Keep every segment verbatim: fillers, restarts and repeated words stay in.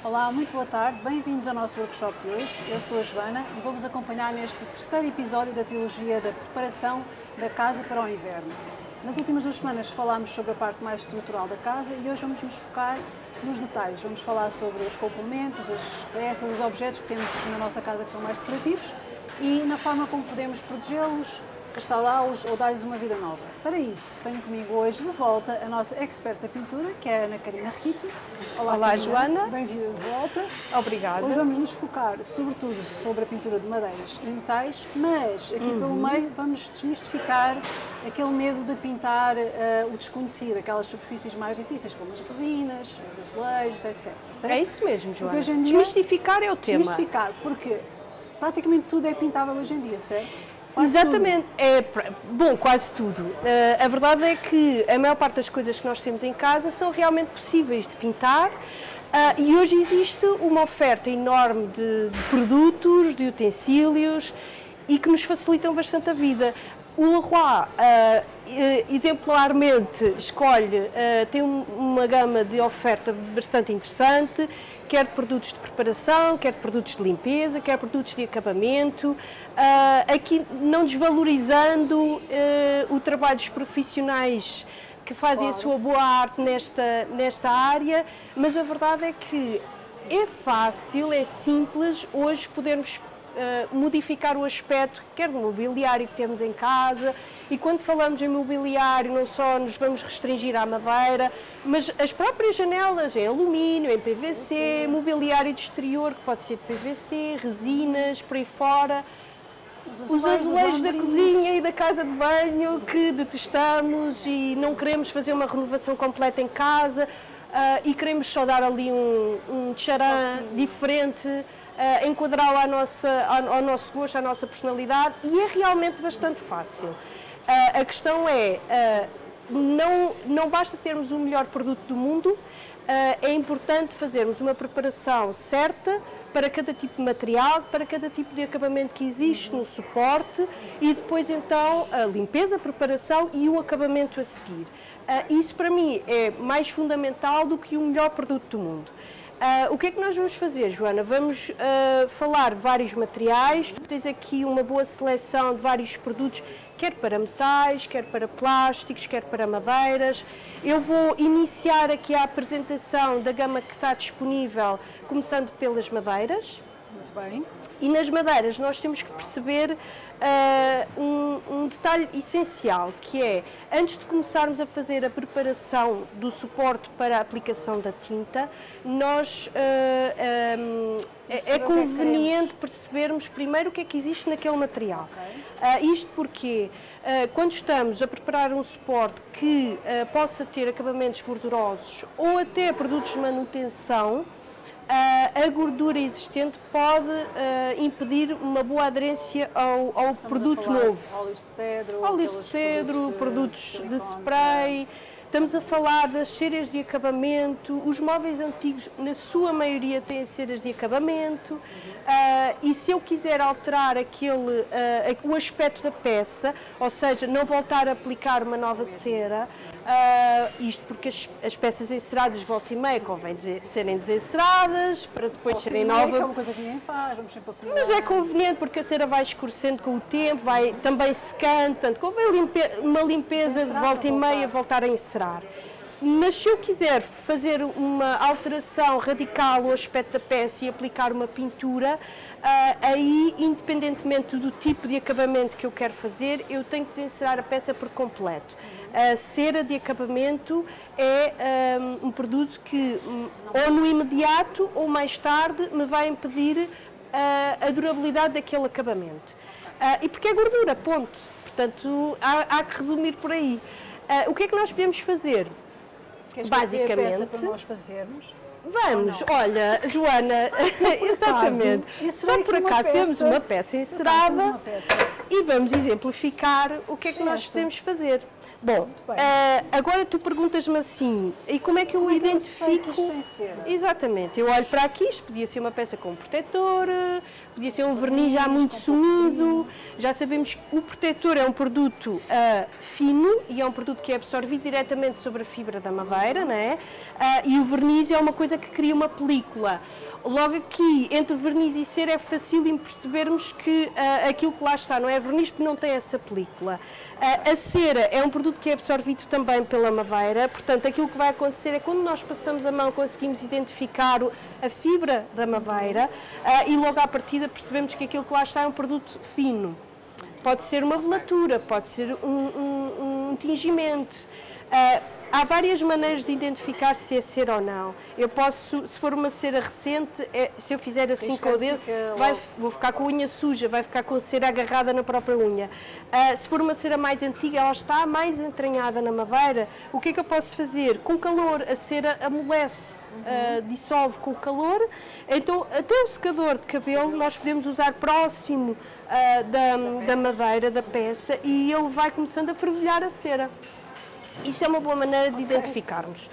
Olá, muito boa tarde, bem-vindos ao nosso workshop de hoje. Eu sou a Joana e vou-vos acompanhar neste terceiro episódio da trilogia da preparação da casa para o inverno. Nas últimas duas semanas falámos sobre a parte mais estrutural da casa e hoje vamos nos focar nos detalhes. Vamos falar sobre os complementos, as peças, os objetos que temos na nossa casa que são mais decorativos e na forma como podemos protegê-los, restaurá-los ou dar-lhes uma vida nova. Para isso, tenho comigo hoje de volta a nossa expert da pintura, que é a Ana Karina Rito. Olá, Olá Joana. Bem-vinda de volta. Obrigada. Hoje vamos nos focar, sobretudo, sobre a pintura de madeiras e metais, mas aqui uhum. pelo meio vamos desmistificar aquele medo de pintar uh, o desconhecido, aquelas superfícies mais difíceis, como as resinas, os azulejos, etcétera. Certo? É isso mesmo, Joana. Hoje em dia, desmistificar é o tema. Desmistificar, porque praticamente tudo é pintável hoje em dia, certo? Quase Exatamente, tudo. é bom, quase tudo. Uh, a verdade é que a maior parte das coisas que nós temos em casa são realmente possíveis de pintar uh, e hoje existe uma oferta enorme de, de produtos, de utensílios e que nos facilitam bastante a vida. O Leroy, uh, exemplarmente, escolhe, uh, tem uma gama de oferta bastante interessante, quer de produtos de preparação, quer de produtos de limpeza, quer de produtos de acabamento, uh, aqui não desvalorizando uh, o trabalho dos profissionais que fazem claro. a sua boa arte nesta, nesta área, mas a verdade é que é fácil, é simples hoje podermos Uh, modificar o aspecto, quer do mobiliário que temos em casa, e quando falamos em mobiliário não só nos vamos restringir à madeira, mas as próprias janelas em alumínio, em P V C, Sim. mobiliário de exterior que pode ser de P V C, resinas, por aí fora, os azulejos, os azulejos da cozinha e da casa de banho que detestamos e não queremos fazer uma renovação completa em casa uh, e queremos só dar ali um, um tcharam oh, diferente, Uh, enquadrá-lo à nossa, ao, ao nosso gosto, à nossa personalidade, e é realmente bastante fácil. Uh, a questão é, uh, não, não basta termos o melhor produto do mundo, uh, é importante fazermos uma preparação certa para cada tipo de material, para cada tipo de acabamento que existe no suporte e depois então a limpeza, a preparação e o acabamento a seguir. Uh, isso para mim é mais fundamental do que o melhor produto do mundo. Uh, o que é que nós vamos fazer, Joana? Vamos uh, falar de vários materiais, tu tens aqui uma boa seleção de vários produtos, quer para metais, quer para plásticos, quer para madeiras. Eu vou iniciar aqui a apresentação da gama que está disponível, começando pelas madeiras. Muito bem. E nas madeiras nós temos que perceber uh, um, um detalhe essencial, que é, antes de começarmos a fazer a preparação do suporte para a aplicação da tinta, nós, uh, um, é, é conveniente percebermos primeiro o que é que existe naquele material. Okay. Uh, isto porque, uh, quando estamos a preparar um suporte que uh, possa ter acabamentos gordurosos ou até produtos de manutenção, Uh, a gordura existente pode uh, impedir uma boa aderência ao, ao produto novo. Óleos de cedro, óleos de cedro, produtos de, de spray. Estamos a falar das ceras de acabamento. Os móveis antigos, na sua maioria, têm ceras de acabamento. Uhum. Uh, e se eu quiser alterar aquele, uh, o aspecto da peça, ou seja, não voltar a aplicar uma nova cera, uh, isto porque as, as peças enceradas de volta e meia convém dizer, serem desenceradas para depois volta serem novas. É uma coisa que ninguém faz, vamos sempre a Mas é conveniente porque a cera vai escurecendo com o tempo, vai também secando, portanto convém limpe, uma limpeza de volta e meia, voltar a encerar. Mas se eu quiser fazer uma alteração radical ao aspecto da peça e aplicar uma pintura, uh, aí, independentemente do tipo de acabamento que eu quero fazer, eu tenho que desencerar a peça por completo. A cera de acabamento é um, um produto que, um, ou no imediato ou mais tarde, me vai impedir uh, a durabilidade daquele acabamento. Uh, e porque é gordura, ponto. Portanto, há, há que resumir por aí. Uh, o que é que nós podemos fazer? Queres Basicamente, a peça para nós fazermos? Vamos, olha, Joana, exatamente, só por acaso temos uma peça encerada e vamos exemplificar o que é que nós podemos fazer. Bom, uh, agora tu perguntas-me assim, e como é que eu como identifico... É que isto tem cera? Exatamente, eu olho para aqui, isto podia ser uma peça com protetor, podia ser um verniz já muito sumido, já sabemos que o protetor é um produto uh, fino e é um produto que é absorvido diretamente sobre a fibra da madeira, não é? Uh, e o verniz é uma coisa que cria uma película. Logo aqui, entre verniz e cera, é facílimo percebermos que uh, aquilo que lá está não é verniz porque não tem essa película. Uh, a cera é um produto que é absorvido também pela madeira, portanto, aquilo que vai acontecer é quando nós passamos a mão conseguimos identificar a fibra da madeira uh, e logo à partida percebemos que aquilo que lá está é um produto fino. Pode ser uma velatura, pode ser um, um, um tingimento. Uh, Há várias maneiras de identificar se é cera ou não. Eu posso, se for uma cera recente, é, se eu fizer assim com o dedo, vai, vou ficar com a unha suja, vai ficar com a cera agarrada na própria unha. Uh, se for uma cera mais antiga, ela está mais entranhada na madeira, o que é que eu posso fazer? Com calor, a cera amolece, uh, dissolve com o calor, então até o secador de cabelo nós podemos usar próximo uh, da, da madeira, da peça, e ele vai começando a fervilhar a cera. Isto é uma boa maneira de identificarmos.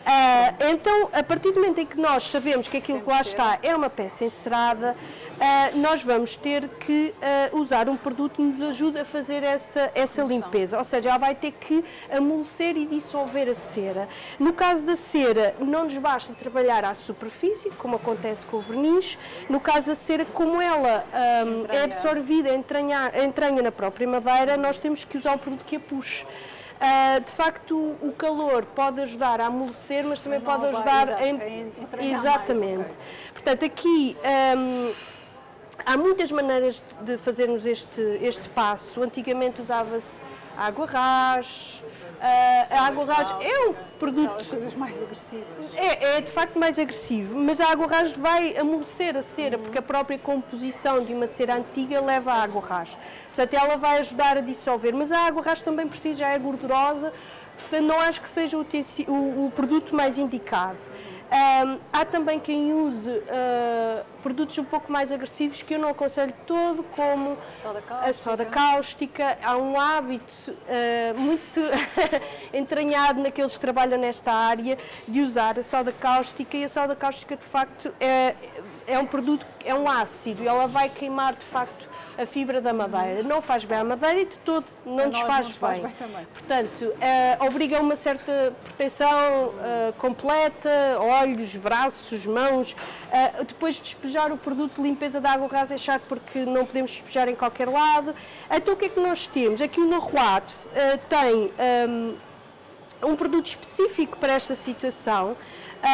Uh, então, a partir do momento em que nós sabemos que aquilo que lá está é uma peça encerada, uh, nós vamos ter que uh, usar um produto que nos ajude a fazer essa, essa limpeza. Ou seja, ela vai ter que amolecer e dissolver a cera. No caso da cera, não nos basta trabalhar à superfície, como acontece com o verniz. No caso da cera, como ela um, é absorvida, entranha, entranha na própria madeira, nós temos que usar um produto que a puxe. Uh, de facto, o calor pode ajudar a amolecer, mas também mas pode ajudar vai, a, a exatamente. Mais, okay. Portanto, aqui um, há muitas maneiras de fazermos este, este passo. Antigamente usava-se água ras. Uh, a água ras é um produto coisas mais agressivas. É, é de facto mais agressivo, mas a água ras vai amolecer a cera, uhum. porque a própria composição de uma cera antiga leva a água ras. Portanto, ela vai ajudar a dissolver, mas a água ras também por si já é gordurosa, portanto não acho que seja o, o, o produto mais indicado. Um, há também quem use uh, produtos um pouco mais agressivos que eu não aconselho todo, como soda a soda cáustica. Há um hábito uh, muito entranhado naqueles que trabalham nesta área de usar a soda cáustica, e a soda cáustica de facto é, é um produto, é um ácido, ela vai queimar de facto a fibra da madeira, não faz bem à madeira e de todo não nos faz, não faz bem. bem também. Portanto, uh, obriga a uma certa proteção uh, completa, olhos, braços, mãos. Uh, depois de despejar o produto de limpeza da água ras é chato porque não podemos despejar em qualquer lado. Então o que é que nós temos? Aqui o Leroy uh, tem um, um produto específico para esta situação uh,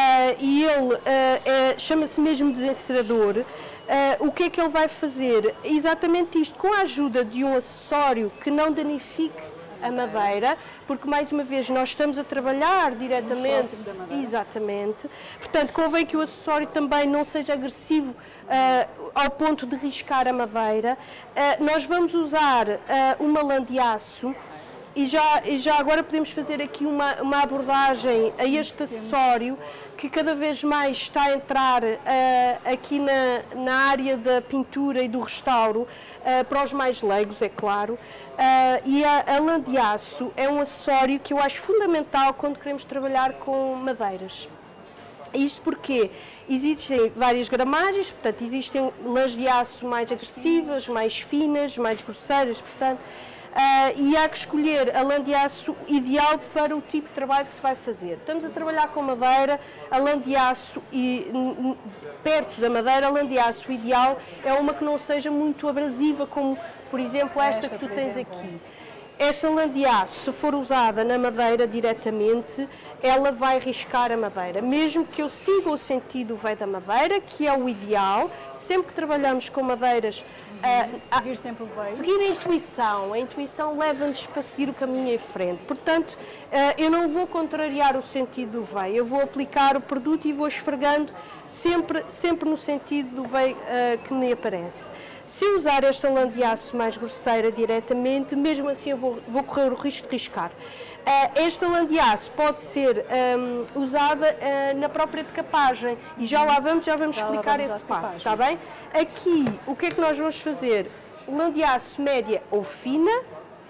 e ele uh, é, chama-se mesmo desencerador. Uh, o que é que ele vai fazer? Exatamente isto, com a ajuda de um acessório que não danifique a madeira, porque mais uma vez nós estamos a trabalhar diretamente, exatamente, portanto convém que o acessório também não seja agressivo uh, ao ponto de riscar a madeira. Uh, nós vamos usar uh, uma lã de aço. E já, e já agora podemos fazer aqui uma, uma abordagem a este acessório que cada vez mais está a entrar uh, aqui na, na área da pintura e do restauro, uh, para os mais leigos, é claro. Uh, e a, a lã de aço é um acessório que eu acho fundamental quando queremos trabalhar com madeiras. Isto porque existem várias gramagens, portanto, existem lãs de aço mais agressivas, mais finas, mais grosseiras, portanto, Uh, e há que escolher a lã de aço ideal para o tipo de trabalho que se vai fazer. Estamos a trabalhar com madeira, a lã de aço e perto da madeira, a lã de aço ideal é uma que não seja muito abrasiva, como por exemplo esta, esta que tu tens exemplo. aqui. Esta lã de aço, se for usada na madeira diretamente, ela vai riscar a madeira. Mesmo que eu siga o sentido veio da madeira, que é o ideal, sempre que trabalhamos com madeiras, uhum. uh, seguir sempre o veio. Seguir a intuição. A intuição leva-nos para seguir o caminho em frente. Portanto, uh, eu não vou contrariar o sentido do veio, eu vou aplicar o produto e vou esfregando sempre, sempre no sentido do veio uh, que me aparece. Se eu usar esta lã de aço mais grosseira diretamente, mesmo assim eu vou, vou correr o risco de riscar. Uh, esta lã de aço pode ser um, usada uh, na própria decapagem e já lá vamos, já vamos já explicar vamos esse passo, está bem? Aqui, o que é que nós vamos fazer? Lã de aço média ou fina,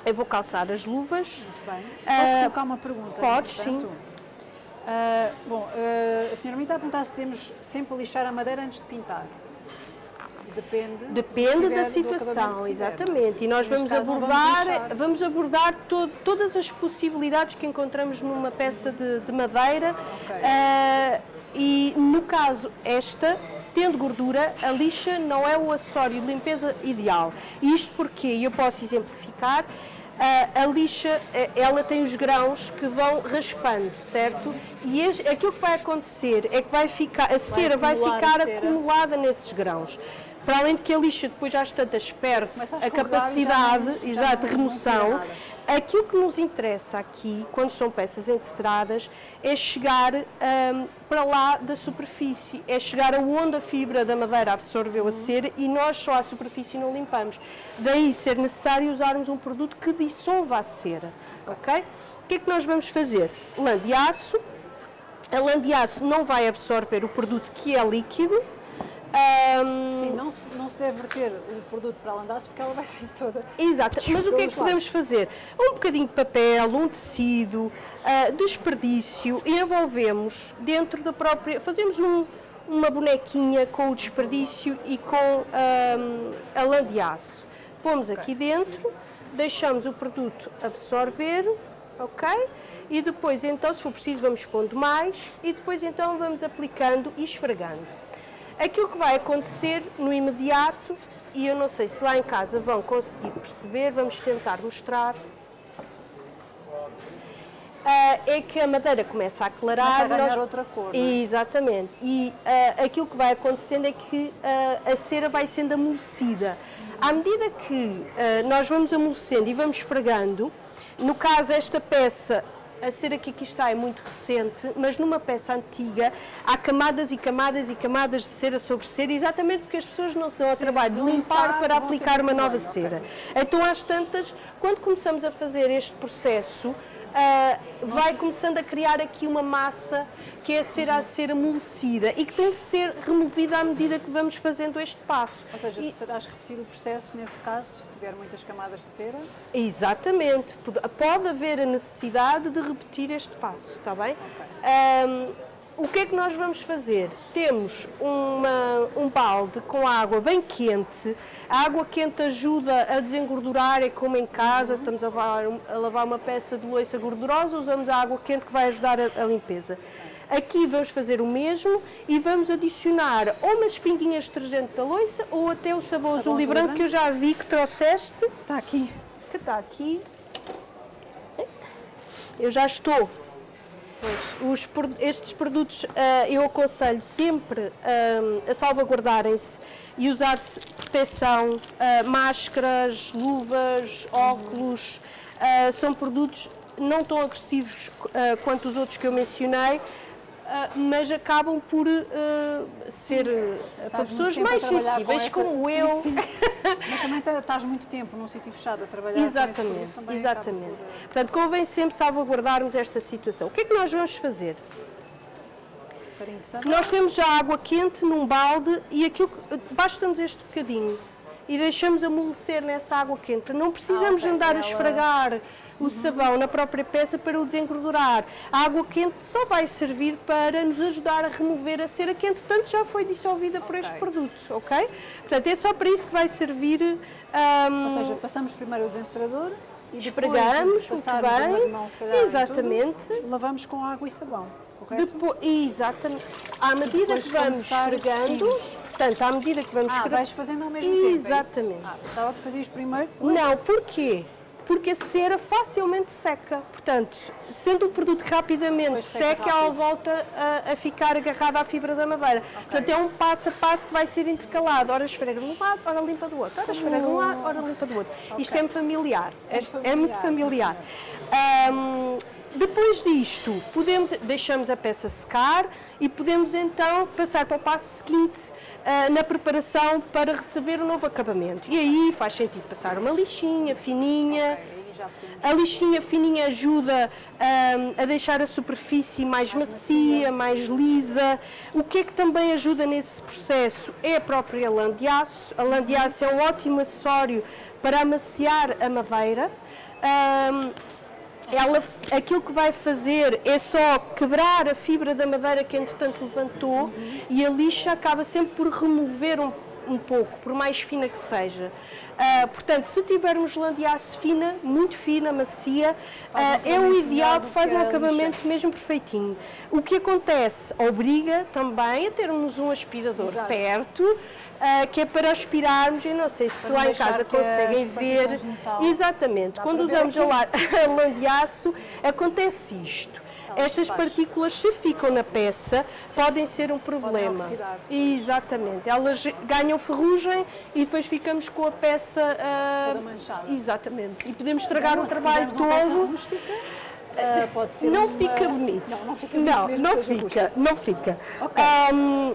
Eu vou calçar as luvas. Muito bem. Posso Uh, colocar uma pergunta? Podes, sim. Uh, bom, uh, a senhora me está a perguntar se temos sempre a lixar a madeira antes de pintar. Depende, Depende tiver, da situação, exatamente. E nós Neste vamos caso, não abordar, vamos vamos abordar todo, todas as possibilidades que encontramos numa peça de, de madeira. Okay. Uh, e no caso esta, tendo gordura, a lixa não é o acessório de limpeza ideal. Isto porque, eu posso exemplificar, a, a lixa, ela tem os grãos que vão raspando, certo? E este, aquilo que vai acontecer é que vai ficar, a cera vai ficar acumulada nesses grãos. Para além de que a lixa depois já às tantas perde a capacidade exato, de remoção, aquilo que nos interessa aqui, quando são peças enteceradas, é chegar um, para lá da superfície, é chegar aonde a fibra da madeira absorveu a cera e nós só a superfície não limpamos. Daí ser necessário usarmos um produto que dissolva a cera, ok? O que é que nós vamos fazer? Lã de aço. A lã de aço não vai absorver o produto que é líquido. Um, Sim, não se, não se deve verter o produto para a lã de aço porque ela vai ser toda... Exato, mas o que é que podemos fazer? Um bocadinho de papel, um tecido, uh, desperdício, e envolvemos dentro da própria... Fazemos um, uma bonequinha com o desperdício e com um, a lã de aço. Pomos aqui dentro, deixamos o produto absorver, ok? E depois então, se for preciso, vamos pondo mais e depois então vamos aplicando e esfregando. Aquilo que vai acontecer no imediato, e eu não sei se lá em casa vão conseguir perceber, vamos tentar mostrar, uh, é que a madeira começa a aclarar. Começa a ganhar nós... outra cor, não é? Exatamente. E uh, aquilo que vai acontecendo é que uh, a cera vai sendo amolecida. À medida que uh, nós vamos amolecendo e vamos esfregando, no caso esta peça, a cera que aqui está é muito recente, mas numa peça antiga há camadas e camadas e camadas de cera sobre cera, exatamente porque as pessoas não se dão ao trabalho de limpar para aplicar uma nova cera. Então, às tantas, quando começamos a fazer este processo, uh, vai começando a criar aqui uma massa que é a cera a ser amolecida e que tem que ser removida à medida que vamos fazendo este passo. Ou seja, e... se terás que repetir o processo nesse caso, se tiver muitas camadas de cera? Exatamente. Pode haver a necessidade de repetir este passo, está bem? Okay. Um, o que é que nós vamos fazer? Temos uma, um balde com água bem quente. A água quente ajuda a desengordurar, é como em casa, uhum. estamos a lavar, a lavar uma peça de louça gordurosa, usamos a água quente que vai ajudar a, a limpeza. Aqui vamos fazer o mesmo e vamos adicionar ou umas pinguinhas de detergente da louça ou até o sabão azul e branco que eu já vi que trouxeste. Está aqui. Que está aqui. Eu já estou. Pois, os, estes produtos uh, eu aconselho sempre uh, a salvaguardarem-se e usar-se proteção, uh, máscaras, luvas, óculos. Uh, são produtos não tão agressivos uh, quanto os outros que eu mencionei, Uh, mas acabam por uh, ser uh, para pessoas mais sensíveis essa... como eu. Sim, sim. Mas também estás muito tempo num sítio fechado a trabalhar. Exatamente, com esse exatamente. Por... Portanto, convém sempre salvaguardarmos esta situação. O que é que nós vamos fazer? Um nós temos já água quente num balde e aquilo, basta-nos este bocadinho e deixamos amolecer nessa água quente. Não precisamos ah, okay. andar a esfregar Ela... o uhum. sabão na própria peça para o desengordurar. A água quente só vai servir para nos ajudar a remover a cera quente, portanto já foi dissolvida okay. por este produto, ok? Portanto, é só para isso que vai servir. Um... Ou seja, passamos primeiro o desencerador e esfregamos depois de muito bem, mão, se calhar, exatamente. Tudo, lavamos com água e sabão. Correto? Depois, exatamente. À medida que vamos esfregando, portanto, à medida que vamos ah, esfregando... vais fazendo ao mesmo tempo, exatamente. É ah, pensava que fazias primeiro... Não, porquê? Porque a cera facilmente seca. Portanto, sendo o produto rapidamente seca, ela volta a, a ficar agarrada à fibra da madeira. Okay. Portanto, é um passo a passo que vai ser intercalado. Ora esfrega de um lado, ora limpa do outro. Ora esfrega de um lado, ora limpa do outro. Okay. Isto é familiar. É, familiar, é muito familiar. Um, Depois disto, podemos, deixamos a peça secar e podemos então passar para o passo seguinte uh, na preparação para receber o novo acabamento. E aí faz sentido passar uma lixinha fininha. Okay, já A lixinha fininha ajuda um, a deixar a superfície mais, mais macia, macia, mais lisa. O que é que também ajuda nesse processo é a própria lã de aço. A lã de aço é um ótimo acessório para amaciar a madeira. Um, ela, aquilo que vai fazer é só quebrar a fibra da madeira que entretanto levantou, uhum. e a lixa acaba sempre por remover um, um pouco, por mais fina que seja. Uh, portanto, se tivermos lã de aço fina, muito fina, macia, uh, é o ideal, porque faz um acabamento lixa. mesmo perfeitinho. O que acontece obriga também a termos um aspirador Exato. perto, Uh, que é para aspirarmos, eu não sei se para lá em casa conseguem ver. Exatamente, Dá quando usamos a lã de aço, acontece isto. Elas Estas partículas, se ficam na peça, podem ser um problema. Exatamente, elas ganham ferrugem e depois ficamos com a peça uh, toda manchada. Exatamente, e podemos estragar Bom, o trabalho todo. Rústica, uh, pode ser não, uma... fica bonito. não, não fica bonito. Não, não fica, não fica. Okay. Um,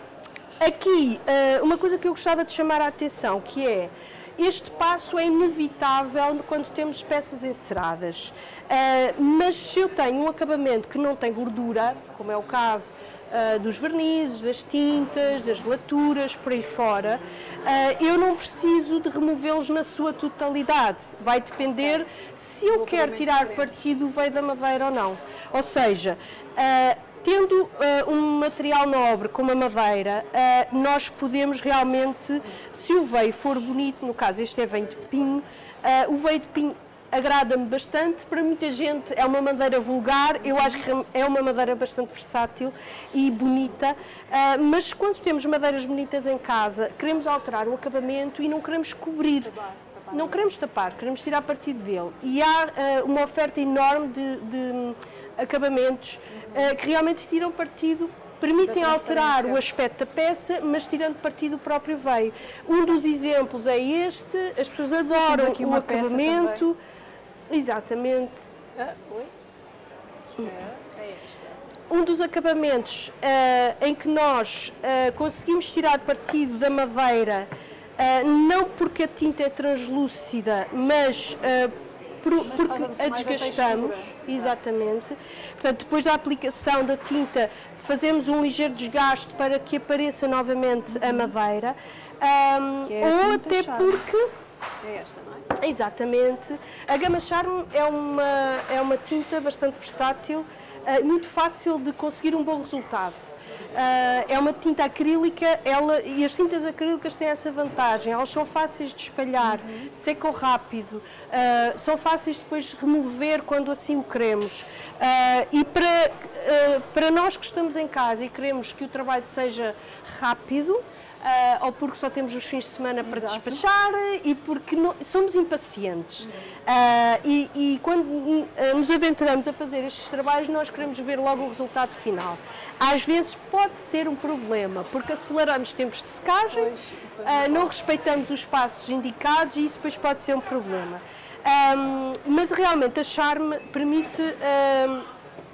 Aqui, uma coisa que eu gostava de chamar a atenção, que é, este passo é inevitável quando temos peças enceradas, mas se eu tenho um acabamento que não tem gordura, como é o caso dos vernizes, das tintas, das velaturas, por aí fora, eu não preciso de removê-los na sua totalidade. Vai depender se eu quero tirar partido do veio da madeira ou não. Ou seja, tendo uh, um material nobre como a madeira, uh, nós podemos realmente, se o veio for bonito, no caso este é veio de pinho, uh, o veio de pinho agrada-me bastante, para muita gente é uma madeira vulgar, eu acho que é uma madeira bastante versátil e bonita, uh, mas quando temos madeiras bonitas em casa, queremos alterar o acabamento e não queremos cobrir. Não queremos tapar, queremos tirar partido dele. E há uh, uma oferta enorme de, de acabamentos uh, que realmente tiram partido, permitem alterar o aspecto da peça, mas tirando partido do próprio veio. Um dos exemplos é este, as pessoas adoram o acabamento. Exatamente. Ah, oi? Espera, é esta. Um dos acabamentos uh, em que nós uh, conseguimos tirar partido da madeira, Uh, não porque a tinta é translúcida, mas, uh, por, mas porque a desgastamos, exatamente. Portanto, depois da aplicação da tinta, fazemos um ligeiro desgaste para que apareça novamente a madeira, um, é a ou até charme. porque... É esta, não é? Exatamente. A Gama Charme é uma, é uma tinta bastante versátil, uh, muito fácil de conseguir um bom resultado. Uh, é uma tinta acrílica, ela, e as tintas acrílicas têm essa vantagem, elas são fáceis de espalhar, uhum. secam rápido, uh, são fáceis depois de remover quando assim o queremos. Uh, e para, uh, para nós que estamos em casa e queremos que o trabalho seja rápido, Uh, ou porque só temos os fins de semana para Exato. despachar e porque não, somos impacientes. Uhum. Uh, e, e quando uh, nos aventuramos a fazer estes trabalhos, nós queremos ver logo o resultado final. Às vezes pode ser um problema, porque aceleramos tempos de secagem, pois, uh, não respeitamos os passos indicados e isso depois pode ser um problema. Um, mas realmente a Charme permite... Um,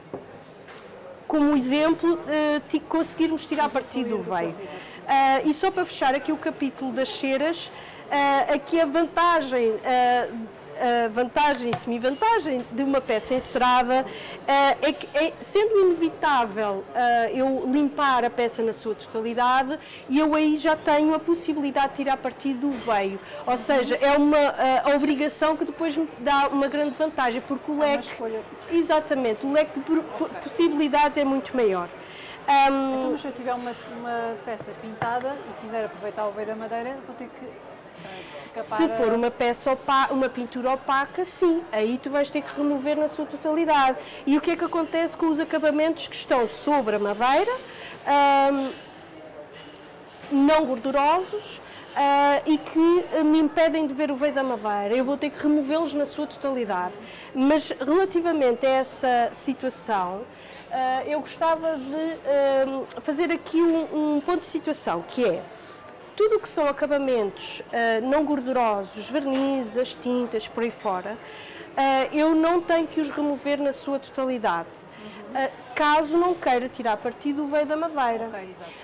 como exemplo, uh, conseguirmos tirar partido do veio. Uh, e só para fechar aqui o capítulo das ceras, uh, aqui a vantagem, uh, a vantagem e semi-vantagem de uma peça encerada uh, é que, é, sendo inevitável uh, eu limpar a peça na sua totalidade, e eu aí já tenho a possibilidade de tirar partido do veio. Ou seja, é uma uh, obrigação que depois me dá uma grande vantagem, porque o leque, exatamente, o leque de okay. possibilidades é muito maior. Um, então, mas se eu tiver uma, uma peça pintada e quiser aproveitar o veio da madeira, vou ter que uh, capar... Se for uma peça opaca, uma pintura opaca, sim, aí tu vais ter que remover na sua totalidade. E o que é que acontece com os acabamentos que estão sobre a madeira, um, não gordurosos, Uh, e que me impedem de ver o veio da madeira? Eu vou ter que removê-los na sua totalidade. Mas relativamente a essa situação, uh, eu gostava de uh, fazer aqui um, um ponto de situação, que é tudo o que são acabamentos uh, não gordurosos, vernizes, as tintas, por aí fora, uh, eu não tenho que os remover na sua totalidade, uh, caso não queira tirar partido do veio da madeira. Okay, exato.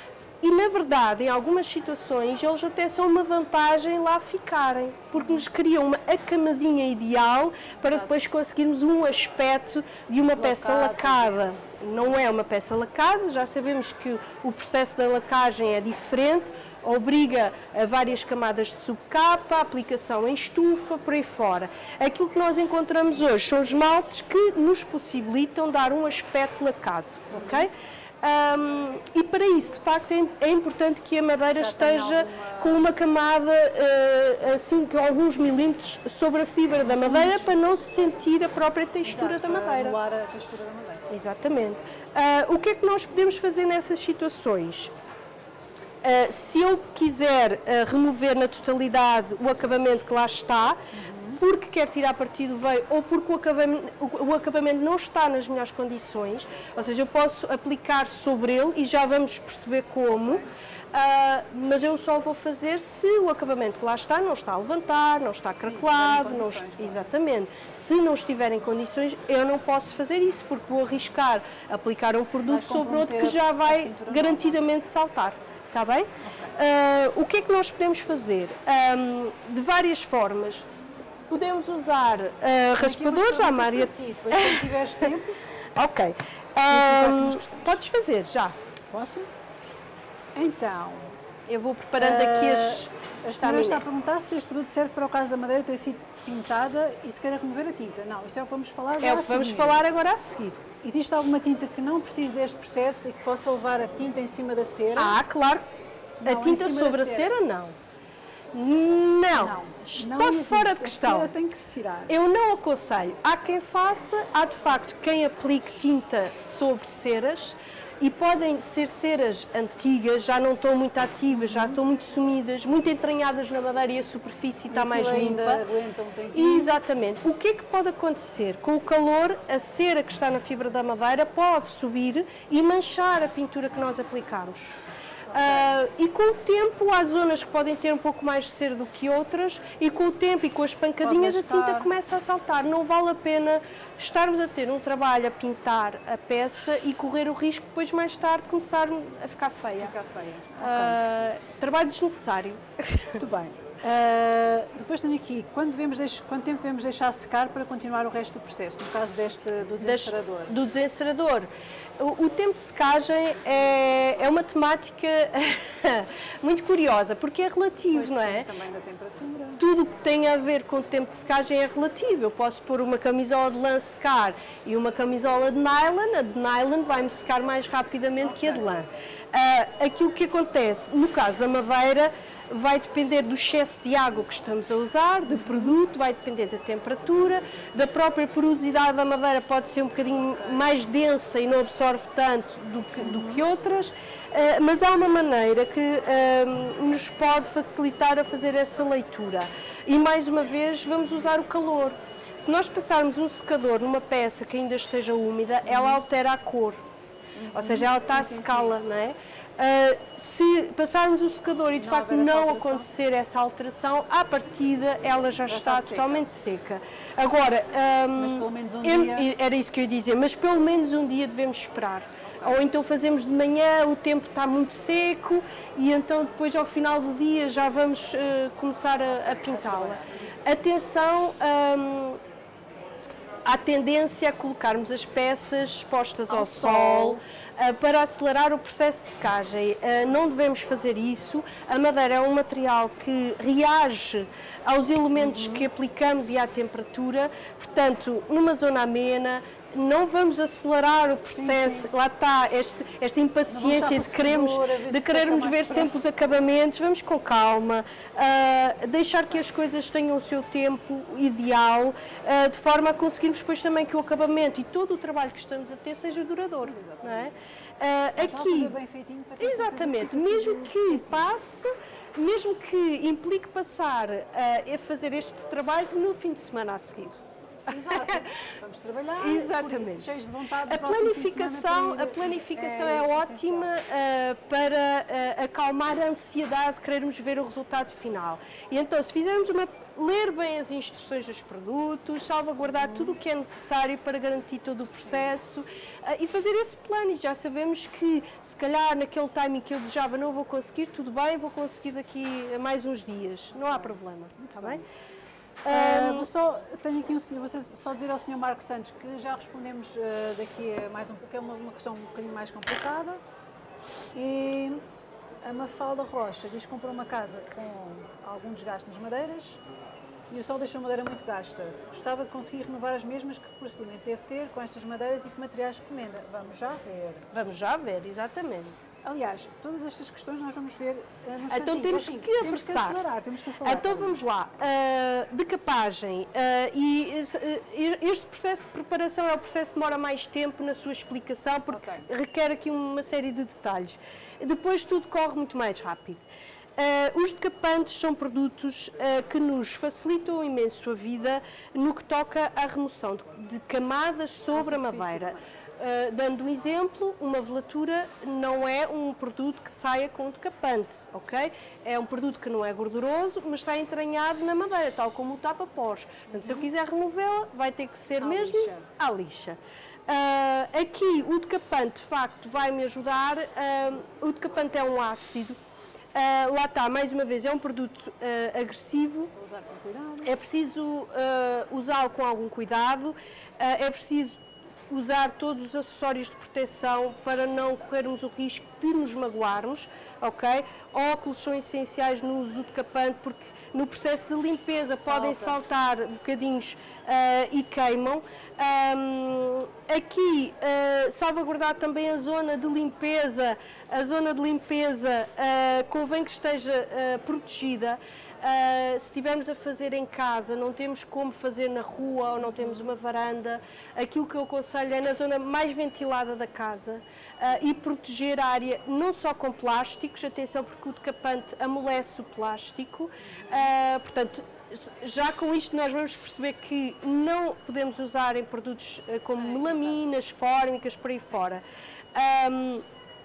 e, na verdade, em algumas situações, eles até são uma vantagem lá ficarem, porque nos criam uma acamadinha ideal para depois conseguirmos um aspecto de uma peça lacada. Não é uma peça lacada, já sabemos que o processo da lacagem é diferente, obriga a várias camadas de subcapa, aplicação em estufa, por aí fora. Aquilo que nós encontramos hoje são esmaltes que nos possibilitam dar um aspecto lacado, ok? Um, e para isso, de facto, é, é importante que a madeira Já esteja alguma... com uma camada, uh, assim, com alguns milímetros sobre a fibra da madeira, para não se sentir a própria textura Exato, da madeira. Para anular a textura da madeira. Exatamente. Uh, o que é que nós podemos fazer nessas situações? Uh, se eu quiser uh, remover na totalidade o acabamento que lá está, uhum. porque quer tirar partido do veio ou porque o acabamento, o, o acabamento não está nas melhores condições, ou seja, eu posso aplicar sobre ele e já vamos perceber como, uh, mas eu só vou fazer se o acabamento que lá está não está a levantar, não está craquelado, Sim, se não, exatamente. Se não estiver em condições, eu não posso fazer isso, porque vou arriscar aplicar um produto sobre outro que já vai garantidamente saltar. Está bem? Okay. Uh, o que é que nós podemos fazer? Um, de várias formas. Podemos usar uh, raspadores, à Maria. Depois, se tiveres tempo. Ok. Um, podes fazer, já. Posso? Então. Eu vou preparando uh, aqui as. A senhora está a perguntar se este produto serve para o caso da madeira ter sido pintada e se quer remover a tinta. Não, isso é o que vamos falar agora. É o que vamos falar agora a seguir. Existe alguma tinta que não precise deste processo e que possa levar a tinta em cima da cera? Ah, claro. Não, a tinta sobre a cera, cera não. Não. Não. Está não fora de questão. A cera tem que se tirar. Eu não aconselho. Há quem faça, há de facto quem aplique tinta sobre ceras e podem ser ceras antigas, já não estão muito ativas, já estão muito sumidas, muito entranhadas na madeira e a superfície está mais limpa. Ainda aguenta um tempinho. Exatamente. O que é que pode acontecer? Com o calor, a cera que está na fibra da madeira pode subir e manchar a pintura que nós aplicamos. Uh, e com o tempo há zonas que podem ter um pouco mais de cera do que outras e com o tempo e com as pancadinhas a tinta começa a saltar. Não vale a pena estarmos a ter um trabalho a pintar a peça e correr o risco depois mais tarde começar a ficar feia. Ficar feia. Uh, okay. Trabalho desnecessário. Muito bem. Uh, depois tenho aqui, quando devemos deixar, quanto tempo devemos deixar secar para continuar o resto do processo, no caso deste, do desencerador? Deste, do desencerador. O, o tempo de secagem é, é uma temática muito curiosa, porque é relativo, pois não é? Também da temperatura. Tudo que tem a ver com o tempo de secagem é relativo. Eu posso pôr uma camisola de lã secar e uma camisola de nylon, a de nylon vai-me secar mais rapidamente okay. que a de lã. Uh, aquilo que acontece, no caso da madeira, vai depender do excesso de água que estamos a usar, do produto, vai depender da temperatura, da própria porosidade da madeira, pode ser um bocadinho mais densa e não absorve tanto do que, do que outras, uh, mas há uma maneira que uh, nos pode facilitar a fazer essa leitura. E mais uma vez vamos usar o calor. Se nós passarmos um secador numa peça que ainda esteja úmida, ela altera a cor. Ou seja, ela está sim, a secá-la, não é? Uh, se passarmos o secador e de não facto não acontecer essa alteração, à partida ela já, já está, está seca. totalmente seca. Agora, um, mas pelo menos um eu, dia... era isso que eu ia dizer, mas pelo menos um dia devemos esperar. Okay. Ou então fazemos de manhã, o tempo está muito seco e então depois ao final do dia já vamos uh, começar a, a pintá-la. Atenção, um, há tendência a colocarmos as peças expostas ao, ao sol, sol uh, para acelerar o processo de secagem. Uh, não devemos fazer isso. A madeira é um material que reage aos elementos uhum. que aplicamos e à temperatura, portanto, numa zona amena, não vamos acelerar o processo, sim, sim. lá está este, esta impaciência de queremos, de querermos ver sempre os acabamentos, vamos com calma, uh, deixar que as coisas tenham o seu tempo ideal, uh, de forma a conseguirmos depois também que o acabamento e todo o trabalho que estamos a ter seja duradouro. Não é? uh, aqui, bem feitinho para exatamente, mesmo que passe, mesmo que implique passar uh, a fazer este trabalho no fim de semana a seguir. Exato, vamos trabalhar, exatamente. Isso, cheios de vontade. A planificação, a planificação é, é ótima uh, para uh, acalmar a ansiedade de querermos ver o resultado final. E então, se fizermos uma ler bem as instruções dos produtos, salvaguardar hum. tudo o que é necessário para garantir todo o processo uh, e fazer esse plano. E já sabemos que, se calhar, naquele timing que eu desejava não vou conseguir, tudo bem, vou conseguir daqui a mais uns dias, não há problema, está bem? Uh, vou só, tenho aqui um senhor, vou só dizer ao senhor Marco Santos que já respondemos uh, daqui a mais um pouco, é uma, uma questão um bocadinho mais complicada. E a Mafalda Rocha diz que comprou uma casa com algum desgaste nas madeiras e o sol deixou a madeira muito gasta. Gostava de conseguir renovar as mesmas, que procedimento deve ter com estas madeiras e que materiais recomenda? Vamos já ver. Vamos já ver, exatamente. Aliás, todas estas questões nós vamos ver uh, no Então temos assim, que apressar. Temos que acelerar, temos que acelerar. Então vamos lá. Uh, decapagem. Uh, e uh, este processo de preparação é o processo que demora mais tempo na sua explicação, porque okay. requer aqui uma série de detalhes. Depois tudo corre muito mais rápido. Uh, os decapantes são produtos uh, que nos facilitam imenso a vida no que toca à remoção de, de camadas sobre a madeira. Uh, dando um exemplo, uma velatura não é um produto que saia com decapante, ok? É um produto que não é gorduroso, mas está entranhado na madeira, tal como o tapa-pós. Portanto, uhum. se eu quiser removê-la, vai ter que ser à mesmo lixa. à lixa. Uh, aqui, o decapante, de facto, vai-me ajudar. Uh, o decapante é um ácido. Uh, lá está, mais uma vez, é um produto uh, agressivo. Vou usar com cuidado. É preciso uh, usá-lo com algum cuidado. Uh, é preciso usar todos os acessórios de proteção para não corrermos o risco de nos magoarmos, ok? Óculos são essenciais no uso do decapante porque no processo de limpeza Salta. podem saltar bocadinhos uh, e queimam. Um, aqui, uh, salvaguardar também a zona de limpeza, a zona de limpeza uh, convém que esteja uh, protegida. Uh, se estivermos a fazer em casa, não temos como fazer na rua ou não temos uma varanda, aquilo que eu aconselho é na zona mais ventilada da casa uh, e proteger a área não só com plásticos, atenção porque o decapante amolece o plástico, uh, portanto, já com isto nós vamos perceber que não podemos usar em produtos uh, como é, melaminas, exato. fórmicas, por aí fora. Um,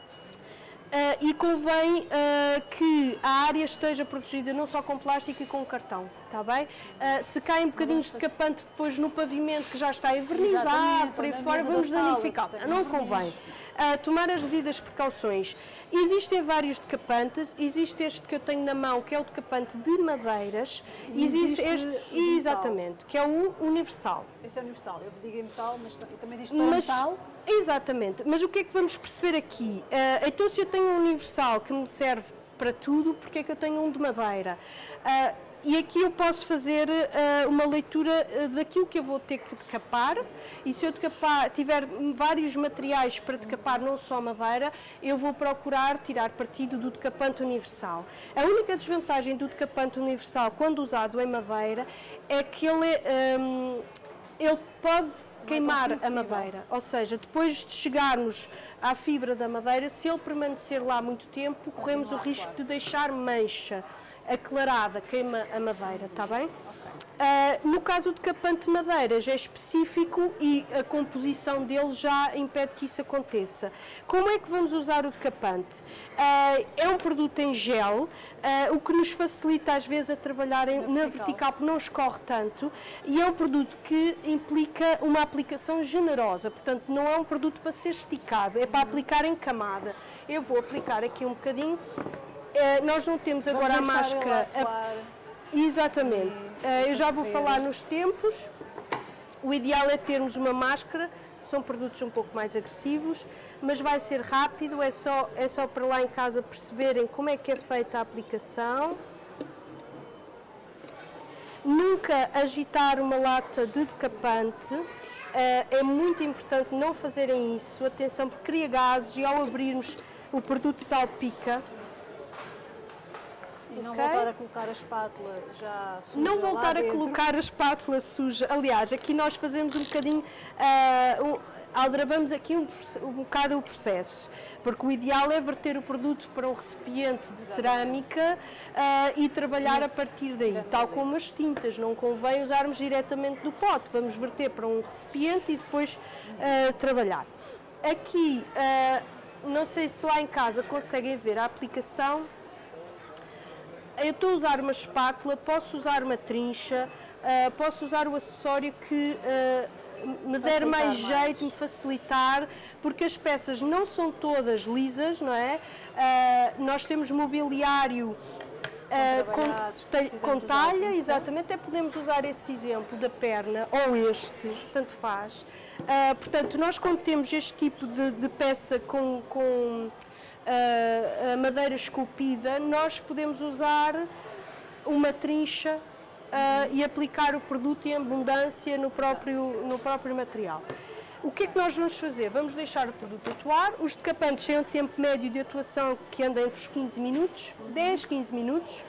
Uh, e convém uh, que a área esteja protegida não só com plástico e com cartão, está bem? Uh, se caem um bocadinhos de decapante depois no pavimento que já está envernizado, por aí fora, vamos danificar. Não convém. Uh, tomar as devidas precauções. Existem vários decapantes, existe este que eu tenho na mão, que é o decapante de madeiras, e existe, existe este, exatamente, que é o universal. Esse é universal, eu digo em metal, mas também existe mas, metal. Exatamente, mas o que é que vamos perceber aqui? Uh, então se eu tenho um universal que me serve para tudo, porque é que eu tenho um de madeira? Uh, E aqui eu posso fazer uh, uma leitura uh, daquilo que eu vou ter que decapar, e se eu decapar, tiver vários materiais para decapar, não só madeira, eu vou procurar tirar partido do decapante universal. A única desvantagem do decapante universal, quando usado em madeira, é que ele, um, ele pode queimar a madeira, ou seja, depois de chegarmos à fibra da madeira, se ele permanecer lá muito tempo, corremos o risco de deixar mancha aclarada, queima a madeira, está bem? Okay. Uh, no caso do decapante de madeira já é específico e a composição dele já impede que isso aconteça. Como é que vamos usar o decapante? Uh, é um produto em gel, uh, o que nos facilita às vezes a trabalhar em, na vertical, porque não escorre tanto, e é um produto que implica uma aplicação generosa, portanto não é um produto para ser esticado, é para uhum. aplicar em camada. Eu vou aplicar aqui um bocadinho. Uh, nós não temos agora a máscara. A... Exatamente. Uh, eu já vou falar nos tempos. O ideal é termos uma máscara. São produtos um pouco mais agressivos, mas vai ser rápido. É só, é só para lá em casa perceberem como é que é feita a aplicação. Nunca agitar uma lata de decapante. Uh, é muito importante não fazerem isso. Atenção, porque cria gases e ao abrirmos o produto salpica. E não okay. voltar a colocar a espátula já suja. Não voltar lá a dentro. colocar a espátula suja. Aliás, aqui nós fazemos um bocadinho. Uh, um, aldrabamos aqui um, um bocado o processo, porque o ideal é verter o produto para um recipiente de Exatamente. cerâmica uh, e trabalhar a partir daí, tal como as tintas, não convém usarmos diretamente do pote, vamos verter para um recipiente e depois uh, trabalhar. Aqui, uh, não sei se lá em casa conseguem ver a aplicação. Eu estou a usar uma espátula, posso usar uma trincha, uh, posso usar o acessório que uh, me der mais jeito, me facilitar, porque as peças não são todas lisas, não é? Uh, nós temos mobiliário uh, com, com talha, exatamente, até podemos usar esse exemplo da perna, ou este, tanto faz. Uh, portanto, nós quando temos este tipo de, de peça com... com a madeira esculpida, nós podemos usar uma trincha uh, e aplicar o produto em abundância no próprio, no próprio material. O que é que nós vamos fazer? Vamos deixar o produto atuar. Os decapantes têm um tempo médio de atuação que anda entre os quinze minutos, dez, quinze minutos.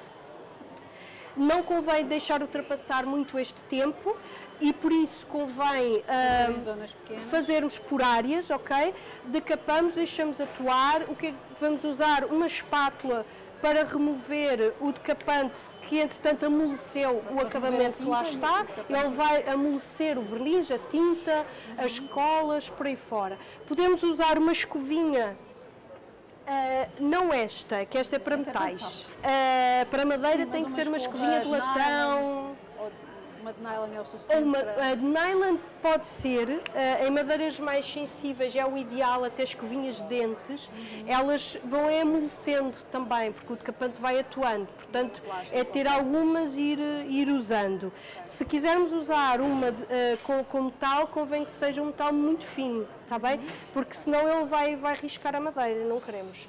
Não convém deixar ultrapassar muito este tempo e por isso convém uh, fazermos por áreas, ok? Decapamos, deixamos atuar. O que é que vamos usar? Uma espátula para remover o decapante que entretanto amoleceu o acabamento que lá está. Ele vai amolecer o verniz, a tinta, as colas, por aí fora. Podemos usar uma escovinha. Uh, não esta, que esta é para esta metais. É uh, para madeira Sim, tem que ser uma escovinha de latão. Ou uma de nylon é o suficiente? Uma, para... A de nylon pode ser, uh, em madeiras mais sensíveis é o ideal, até escovinhas de dentes, uhum. elas vão amolecendo também, porque o decapante vai atuando, portanto plástico, é ter algumas e ir, ir usando. Se quisermos usar uma de, uh, com, com metal, convém que seja um metal muito fino, está bem? Uhum. Porque senão ele vai, vai riscar a madeira, não queremos.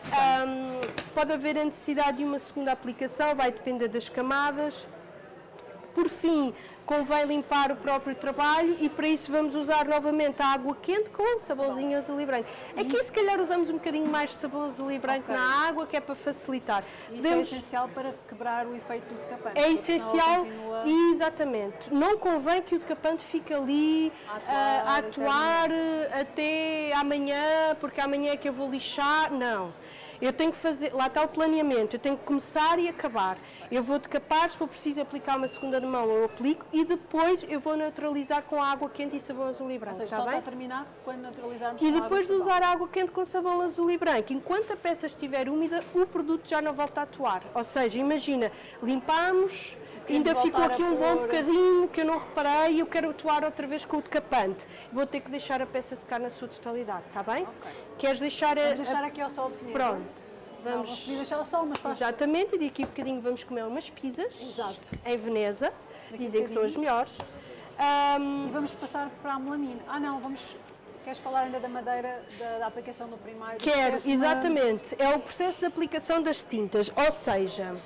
Um, pode haver a necessidade de uma segunda aplicação, vai depender das camadas. Por fim, convém limpar o próprio trabalho e para isso vamos usar novamente a água quente com sabãozinho azul e branco. Aqui se calhar usamos um bocadinho mais de sabão azul e branco okay. na água, que é para facilitar. Isso Podemos... é essencial para quebrar o efeito do decapante. É essencial, continua... exatamente. Não convém que o decapante fique ali a atuar, uh, a atuar até amanhã, porque amanhã é que eu vou lixar. Não. Eu tenho que fazer, lá está o planeamento, eu tenho que começar e acabar. Eu vou decapar, se for preciso aplicar uma segunda mão, eu aplico e depois eu vou neutralizar com água quente e sabão azul e branco. Ou seja, está só bem? está a terminar quando neutralizarmos E com depois água de usar água quente com sabão azul e branco, enquanto a peça estiver úmida, o produto já não volta a atuar. Ou seja, imagina, limpamos, ainda ficou aqui um bom bocadinho que eu não reparei e eu quero atuar outra vez com o decapante. Vou ter que deixar a peça secar na sua totalidade, está bem? Okay. Queres deixar a... Vamos deixar aqui ao sol definido. Pronto. Vamos não, não deixar ao sol, mas faz... Exatamente, e daqui a bocadinho vamos comer umas pizzas. Exato. Em Veneza, daqui dizem que são as melhores. Um... E vamos passar para a melamina. Ah não, vamos... Queres falar ainda da madeira, da, da aplicação do primário? Quero, exatamente. É o processo de aplicação das tintas, ou seja,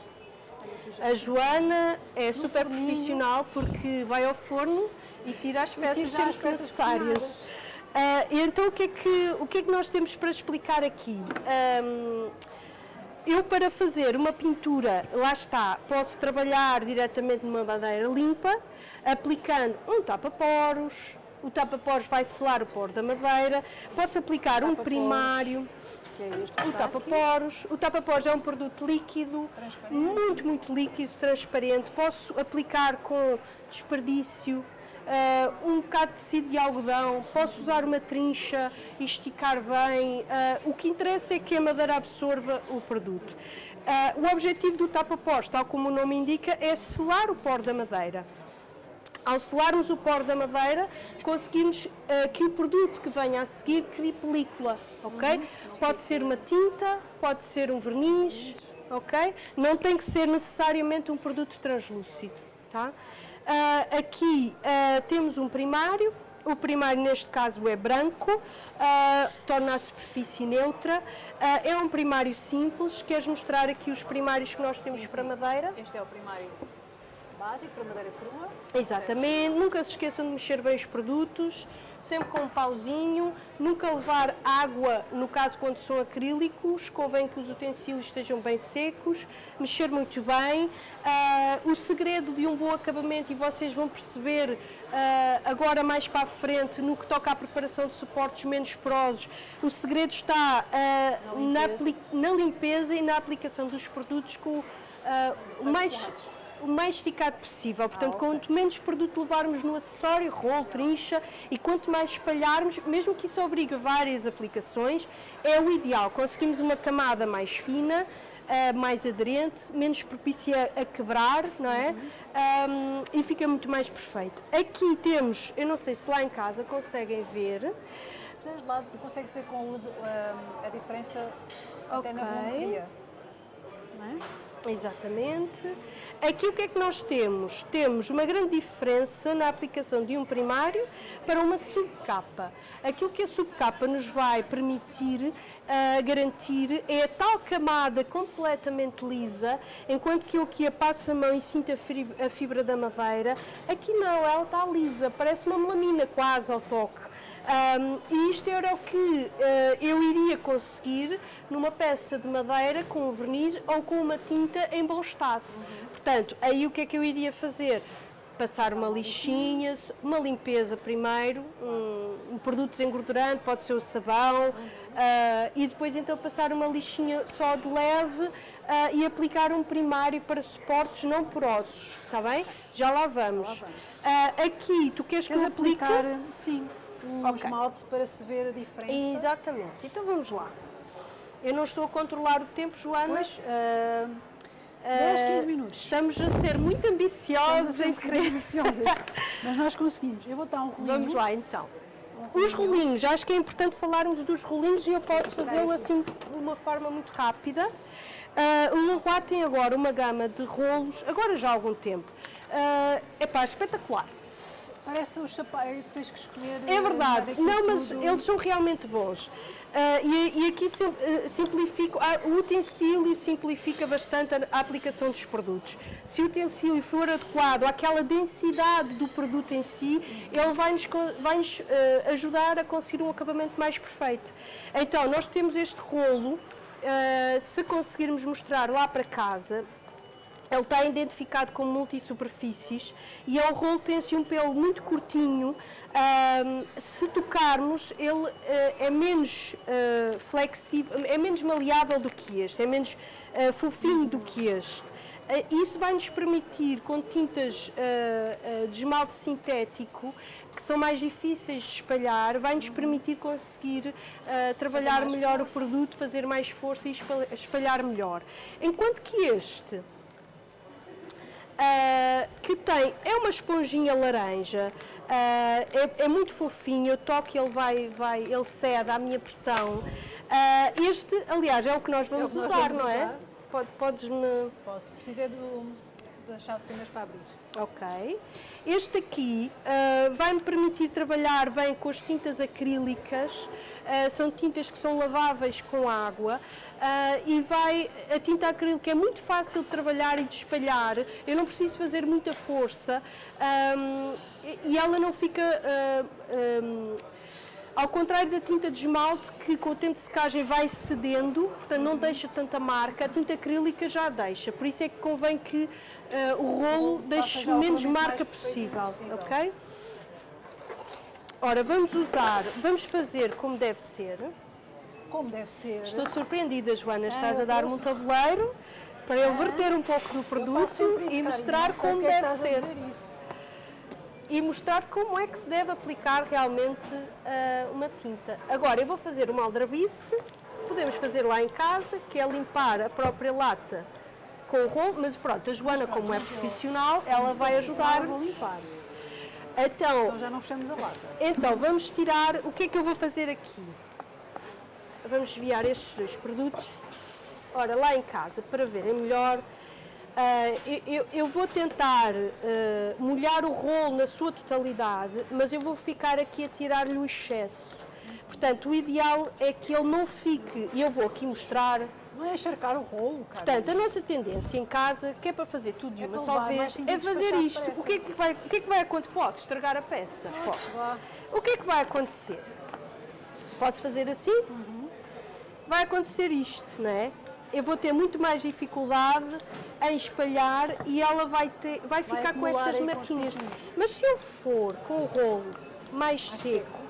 a Joana é super forninho. profissional porque vai ao forno e tira as peças sempre necessárias. Uh, então o que, é que, o que é que nós temos para explicar aqui? Um, eu para fazer uma pintura, lá está, posso trabalhar diretamente numa madeira limpa, aplicando um tapa-poros, o tapa-poros vai selar o poro da madeira, posso aplicar um primário, que é este um tapa-poros, o tapa-poros é um produto líquido, muito, muito líquido, transparente, posso aplicar com desperdício, Uh, um bocado de tecido de algodão, posso usar uma trincha e esticar bem, uh, o que interessa é que a madeira absorva o produto. Uh, o objetivo do tapa-poros, tal como o nome indica, é selar o poro da madeira. Ao selarmos o poro da madeira, conseguimos uh, que o produto que venha a seguir crie película, ok? Uhum. Pode ser uma tinta, pode ser um verniz, ok? Não tem que ser necessariamente um produto translúcido, tá? Uh, aqui uh, temos um primário, o primário neste caso é branco, uh, torna a superfície neutra, uh, é um primário simples. Queres mostrar aqui os primários que nós temos sim, para sim. madeira? Este é o primário básico para madeira crua. Exatamente, nunca se esqueçam de mexer bem os produtos, sempre com um pauzinho, nunca levar água, no caso quando são acrílicos, convém que os utensílios estejam bem secos, mexer muito bem. Uh, o segredo de um bom acabamento, e vocês vão perceber uh, agora mais para a frente, no que toca à preparação de suportes menos porosos, o segredo está uh, na, limpeza. Na, na limpeza e na aplicação dos produtos com uh, o mais... o mais esticado possível, portanto, ah, okay. Quanto menos produto levarmos no acessório, rolo, trincha, e quanto mais espalharmos, mesmo que isso obrigue várias aplicações, é o ideal. Conseguimos uma camada mais fina, uh, mais aderente, menos propícia a quebrar, não é? Uhum. Um, e fica muito mais perfeito. Aqui temos, eu não sei se lá em casa conseguem ver. Se puseres de lado, consegue-se ver com o uso um, a diferença até okay. na volumetria, não é? Exatamente. Aqui o que é que nós temos? Temos uma grande diferença na aplicação de um primário para uma subcapa. Aquilo que a subcapa nos vai permitir uh, garantir é a tal camada completamente lisa, enquanto que eu aqui a passo a mão e sinto a fibra da madeira, aqui não, ela está lisa, parece uma melamina quase ao toque. Um, e isto era o que uh, eu iria conseguir numa peça de madeira com um verniz ou com uma tinta em bom estado. Uhum. Portanto, aí o que é que eu iria fazer? Passar uma lixinha, uma limpeza primeiro, um, um produto desengordurante, pode ser o sabão, uhum. uh, e depois então passar uma lixinha só de leve uh, e aplicar um primário para suportes não porosos, está bem? Já lá vamos. Já lá vamos. Uh, aqui, tu queres, queres que eu aplique? Aplicar, sim. Um okay. esmalte para se ver a diferença. Exatamente. Então vamos lá. Eu não estou a controlar o tempo, Joana. Pois, uh, dez, quinze minutos. Estamos a ser muito ambiciosos em querer ambiciosos, mas nós conseguimos. Eu vou dar um rolinho. Vamos lá então. Um Os rolinhos, acho que é importante falarmos dos rolinhos e eu posso fazê-lo assim de uma forma muito rápida. Uh, o Leroy tem agora uma gama de rolos, agora já há algum tempo. Uh, epá, espetacular. Parece os sapatos, tens que escolher... É verdade, não, mas tudo. Eles são realmente bons. Uh, e, e aqui sim, uh, simplifico, uh, o utensílio simplifica bastante a, a aplicação dos produtos. Se o utensílio for adequado àquela densidade do produto em si, ele vai-nos vai -nos, uh, ajudar a conseguir um acabamento mais perfeito. Então, nós temos este rolo, uh, se conseguirmos mostrar lá para casa, ele está identificado como multissuperfícies e é um rolo que tem assim um pelo muito curtinho. Um, se tocarmos, ele uh, é menos uh, flexível, é menos maleável do que este, é menos uh, fofinho do que este. Uh, isso vai nos permitir, com tintas uh, uh, de esmalte sintético, que são mais difíceis de espalhar, vai nos permitir conseguir uh, trabalhar melhor força. O produto, fazer mais força e espalhar melhor. Enquanto que este... Uh, que tem, é uma esponjinha laranja, uh, é, é muito fofinho, eu toco e ele vai, vai, ele cede à minha pressão. Uh, este, aliás, é o que nós vamos, é que nós usar, vamos não usar. É? Podes-me... Posso, precisar do, da chave de fendas para abrir. Ok. Este aqui uh, vai-me permitir trabalhar bem com as tintas acrílicas, uh, são tintas que são laváveis com água uh, e vai, a tinta acrílica é muito fácil de trabalhar e de espalhar, eu não preciso fazer muita força um, e, e ela não fica... Uh, um, Ao contrário da tinta de esmalte, que com o tempo de secagem vai cedendo, portanto não deixa tanta marca, a tinta acrílica já deixa, por isso é que convém que uh, o rolo deixe menos marca possível, possível, ok? Ora, vamos usar, vamos fazer como deve ser. Como deve ser. Estou surpreendida, Joana, estás ah, a dar-me um tabuleiro para eu verter um pouco do produto e mostrar como deve ser. E mostrar como é que se deve aplicar realmente uh, uma tinta. Agora, eu vou fazer uma aldrabice, podemos fazer lá em casa, que é limpar a própria lata com o rolo, mas pronto, a Joana, pronto, como é profissional, eu, ela vai ajudar. Vou limpar. Então, então já não fechamos a lata. Então, vamos tirar, o que é que eu vou fazer aqui? Vamos desviar estes dois produtos. Ora, lá em casa, para verem melhor, Uh, eu, eu vou tentar uh, molhar o rolo na sua totalidade, mas eu vou ficar aqui a tirar-lhe o excesso. Portanto, o ideal é que ele não fique, e eu vou aqui mostrar, Não é encharcar o rolo, cara. Portanto, a nossa tendência em casa, que é para fazer tudo de É uma para só levar, vez, mais tinha é de fazer despachar isto. depressa. O que é que vai, o que é que vai acontecer? Posso estragar a peça? Posso. Vá. O que é que vai acontecer? Posso fazer assim? Uhum. Vai acontecer isto, não é? Eu vou ter muito mais dificuldade em espalhar e ela vai, ter, vai, Vai ficar com acumular estas aí com os marquinhas. pontinhos. Mas se eu for com o rolo mais, Mais seco, seco.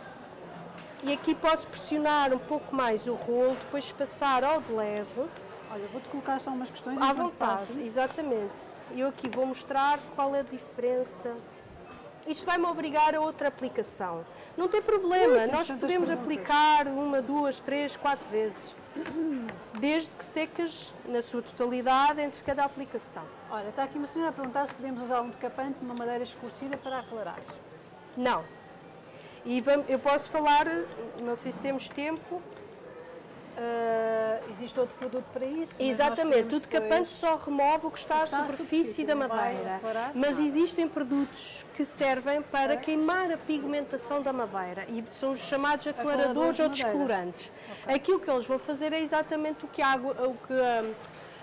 e aqui posso pressionar um pouco mais o rolo, depois passar ao de leve, Olha, vou-te colocar só umas questões à enquanto vontade, faço isso. exatamente. E eu aqui vou mostrar qual é a diferença. Isto vai-me obrigar a outra aplicação. Não tem problema, Ui, temos nós tantas podemos perguntas. aplicar uma, duas, três, quatro vezes. Desde que secas na sua totalidade entre cada aplicação. Olha, está aqui uma senhora a perguntar se podemos usar um decapante numa madeira escurecida para aclarar. Não. E vamos, eu posso falar, não sei se temos tempo. Uh, existe outro produto para isso? mas Exatamente, nós o podemos decapante depois- só remove o que está, O que está à à superfície, superfície, da não vai madeira. aclarar Mas nada. existem produtos que servem para Ok. queimar a pigmentação da madeira e são os chamados aclaradores Aclaradores de ou madeira. descolorantes. Ok. Aquilo que eles vão fazer é exatamente o que a água, o que hum,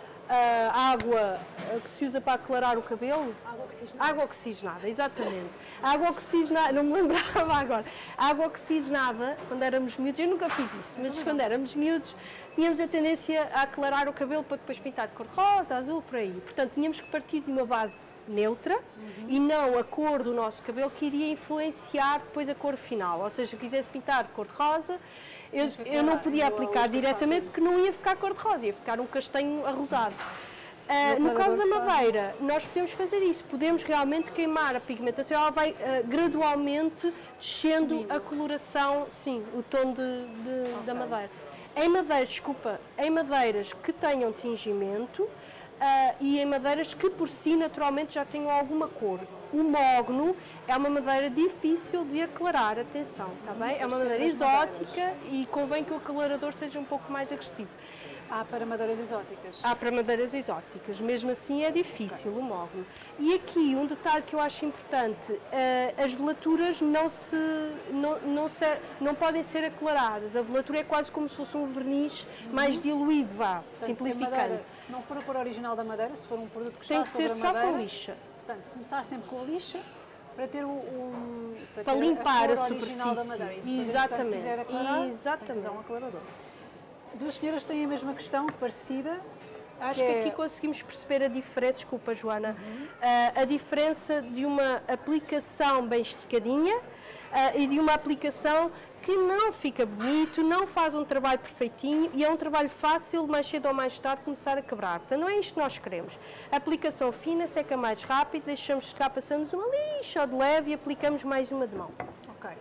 a água que se usa para aclarar o cabelo. Água oxigenada. Água oxigenada, exatamente. A água oxigenada, não me lembrava agora. A água oxigenada, quando éramos miúdos, eu nunca fiz isso, mas quando éramos miúdos, tínhamos a tendência a aclarar o cabelo para depois pintar de cor de rosa, azul, por aí. Portanto, tínhamos que partir de uma base neutra Uhum. e não a cor do nosso cabelo que iria influenciar depois a cor final. Ou seja, se eu quisesse pintar de cor de rosa, eu, Tens que eu não aclarar. podia Eu aplicar hoje que diretamente faço porque não ia ficar cor de rosa, ia ficar um castanho arrosado. Ah, O no caso da aclarador faz madeira, nós podemos fazer isso, podemos realmente queimar a pigmentação, ela vai ah, gradualmente descendo Subindo. a coloração, sim, o tom de, de- da madeira. Em madeiras, desculpa, em madeiras que tenham tingimento ah, e em madeiras que por si naturalmente já tenham alguma cor. O mogno é uma madeira difícil de aclarar, atenção, está bem? É uma madeira pequenas madeiras. exótica e convém que o aclarador seja um pouco mais agressivo. Há para madeiras exóticas. Há para madeiras exóticas, mesmo assim é difícil o mogno. E aqui um detalhe que eu acho importante, eh, as velaturas não, se, não, não, se, não podem ser aclaradas, a velatura é quase como se fosse um verniz mais diluído, vá, Portanto, se, a simplificando. madeira, se não for a cor original da madeira, se for um produto que Tem está que ser sobre só a madeira, com lixa. Portanto, começar sempre com a lixa para ter o, um, para Para ter limpar a, a cor original da superfície. madeira. E se depois, Exatamente. entretanto, quiser aclarar, Exatamente. tem que usar um aclarador. Duas senhoras têm a mesma questão, parecida. Acho que que é- aqui conseguimos perceber a diferença, desculpa Joana, ah, a diferença de uma aplicação bem esticadinha ah, e de uma aplicação que não fica bonito, não faz um trabalho perfeitinho e é um trabalho fácil, mais cedo ou mais tarde, começar a quebrar. Portanto, não é isto que nós queremos. A aplicação fina seca mais rápido, deixamos secar, passamos uma lixa de leve e aplicamos mais uma de mão. Ok.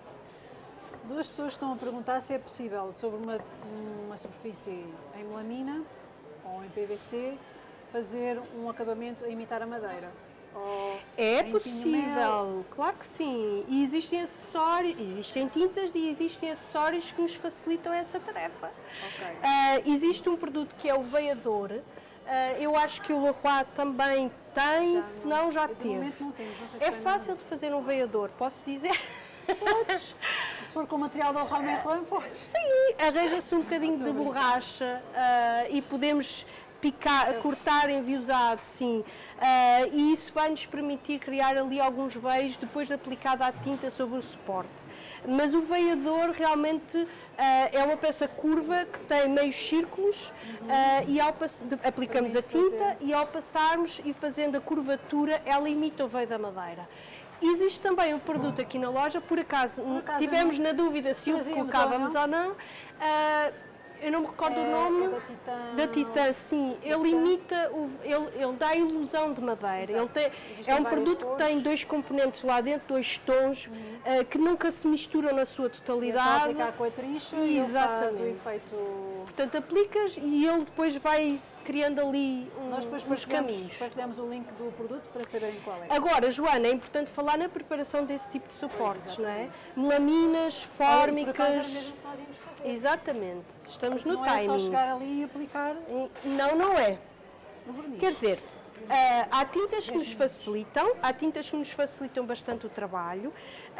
Duas pessoas estão a perguntar se é possível, sobre uma, uma superfície em melamina ou em P V C, fazer um acabamento a imitar a madeira. Ou É em pinho-mel. possível, claro que sim. E existem acessórios, existem tintas e existem acessórios que nos facilitam essa tarefa. Ok. Ah, existe um produto que é o veiador. Ah, eu acho que o Leroy também tem, Já se não já de teve. momento não temos, não sei se É vai fácil de fazer um veiador, posso dizer? Podes. Se for com o material da Leroy Merlin, podes. Sim, arranja-se um bocadinho de borracha ah, e podemos picar, cortar enviosado, sim. Ah, e isso vai nos permitir criar ali alguns veios depois de aplicada a tinta sobre o suporte. Mas o veiador realmente ah, é uma peça curva que tem meios círculos ah, e ao pass- de- aplicamos a Permite tinta fazer. e ao passarmos e fazendo a curvatura, ela imita o veio da madeira. Existe também um produto aqui na loja, por acaso, acaso tivemos não- na dúvida se o trazíamos colocávamos ou ou não. Ah, eu não me recordo É- o nome. é da Titã- Da Titã, sim. Ele Titã. imita, o, ele, ele dá a ilusão de madeira. Ele tem, Existem é um várias produto que cores. tem dois componentes lá dentro, dois tons, ah, que nunca se misturam na sua É só totalidade. aplicar com a trincha e ele faz o Exatamente. efeito. Portanto, aplicas e ele depois vai criando ali um, Nós depois uns partilhamos, caminhos. partilhamos o link do produto para saberem qual é. Agora, Joana, é importante falar na preparação desse tipo de suportes, Pois, não é? exatamente. Melaminas, Olha, por acaso era fórmicas. mesmo que nós íamos fazer. Exatamente, estamos no Não é timing. só chegar ali e aplicar Não, não é. no verniz. Quer dizer, ah, há tintas que nos facilitam, há tintas que nos facilitam bastante o trabalho,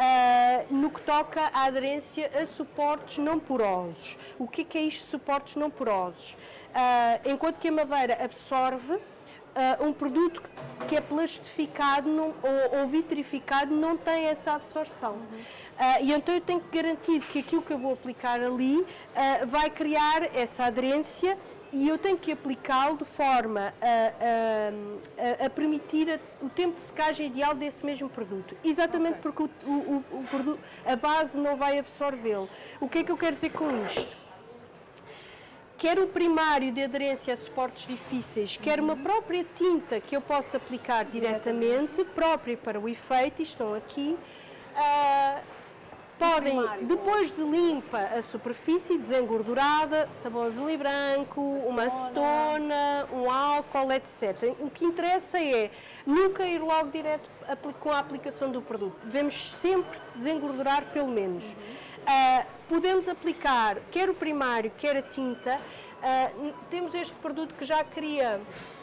ah, no que toca à aderência a suportes não porosos. O que é que é isto, suportes não porosos? Uh, enquanto que a madeira absorve, uh, um produto que é plastificado não, ou, ou vitrificado não tem essa absorção. Uhum. Uh, e então eu tenho que garantir que aquilo que eu vou aplicar ali uh, vai criar essa aderência e eu tenho que aplicá-lo de forma a, a, a permitir a, o tempo de secagem ideal desse mesmo produto. Exatamente okay. porque o, o, o produto, a base não vai absorvê-lo. O que é que eu quero dizer com isto? Quer o primário de aderência a suportes difíceis, quer uma própria tinta que eu possa aplicar diretamente, própria para o efeito, e estão aqui. Uh, podem, depois de limpa a superfície, desengordurada, sabão azul e branco, uma acetona, um álcool, etcétera. O que interessa é nunca ir logo direto com a aplicação do produto. Devemos sempre desengordurar pelo menos. Uhum. Uh, podemos aplicar quer o primário, quer a tinta. Uh, temos este produto que já cria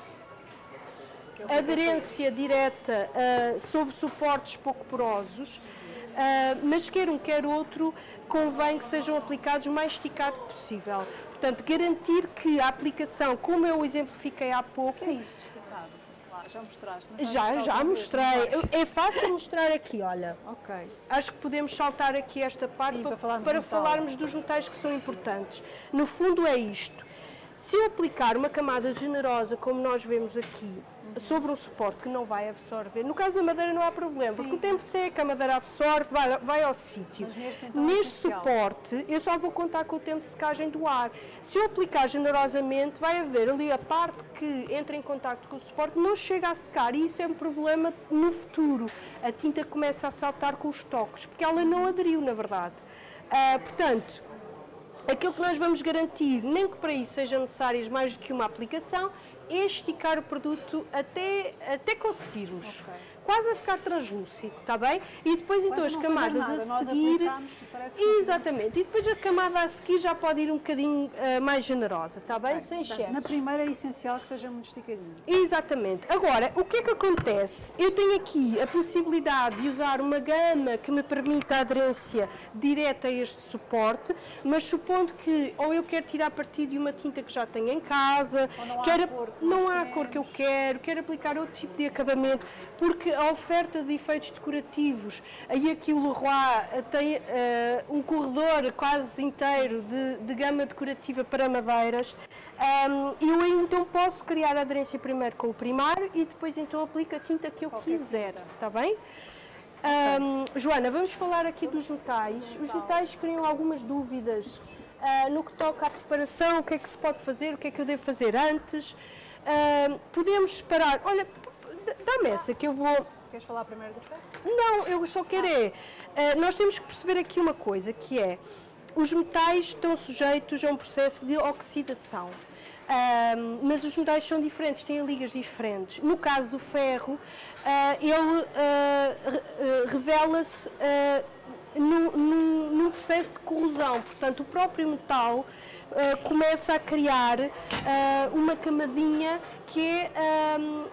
aderência direta uh, sobre suportes pouco porosos, uh, mas quer um, quer outro, convém que sejam aplicados o mais esticado possível. Portanto, garantir que a aplicação, como eu exemplifiquei há pouco... O que é isso, esticado? Ah, já mostraste? Não já, já mostrei. É fácil mostrar aqui, olha. Ok. Acho que podemos saltar aqui esta parte. Sim, para, para, falarmos, para falarmos dos metais que são importantes. No fundo é isto. Se eu aplicar uma camada generosa, como nós vemos aqui, uhum. sobre um suporte que não vai absorver, no caso da madeira não há problema, sim. porque o tempo seca, a madeira absorve, vai, vai ao sítio. Neste, então, neste é suporte, eu só vou contar com o tempo de secagem do ar. Se eu aplicar generosamente, vai haver ali a parte que entra em contacto com o suporte, não chega a secar, e isso é um problema no futuro. A tinta começa a saltar com os toques, porque ela não aderiu, na verdade. Uh, portanto, aquilo que nós vamos garantir, nem que para isso sejam necessárias mais do que uma aplicação, é esticar o produto até, até conseguirmos. Okay. Quase a ficar translúcido, está bem? E depois então as camadas a seguir... Exatamente. E depois a camada a seguir já pode ir um bocadinho uh, mais generosa, está bem? Okay. Sem excessos. Na primeira é essencial que seja muito esticadinho. Exatamente. Agora, o que é que acontece? Eu tenho aqui a possibilidade de usar uma gama que me permita a aderência direta a este suporte, mas supondo que ou eu quero tirar partido de uma tinta que já tenho em casa, não quero, há, cor, não há a cor que eu quero, quero aplicar outro tipo de acabamento, porque a oferta de efeitos decorativos, aí aqui o Leroy tem uh, um corredor quase inteiro de, de gama decorativa para madeiras, um, eu então posso criar a aderência primeiro com o primário e depois então aplico a tinta que eu Qualquer quiser, está bem? Um, Joana, vamos falar aqui dos metais. Os metais criam algumas dúvidas uh, no que toca à preparação, o que é que se pode fazer, o que é que eu devo fazer antes. Uh, podemos separar, olha, dá-me essa que eu vou... Queres falar primeiro do ferro? Não, eu só quero é, uh, nós temos que perceber aqui uma coisa, que é, os metais estão sujeitos a um processo de oxidação. Um, mas os metais são diferentes, têm ligas diferentes. No caso do ferro, uh, ele uh, revela-se uh, num, num, num processo de corrosão, portanto o próprio metal uh, começa a criar uh, uma camadinha que é um,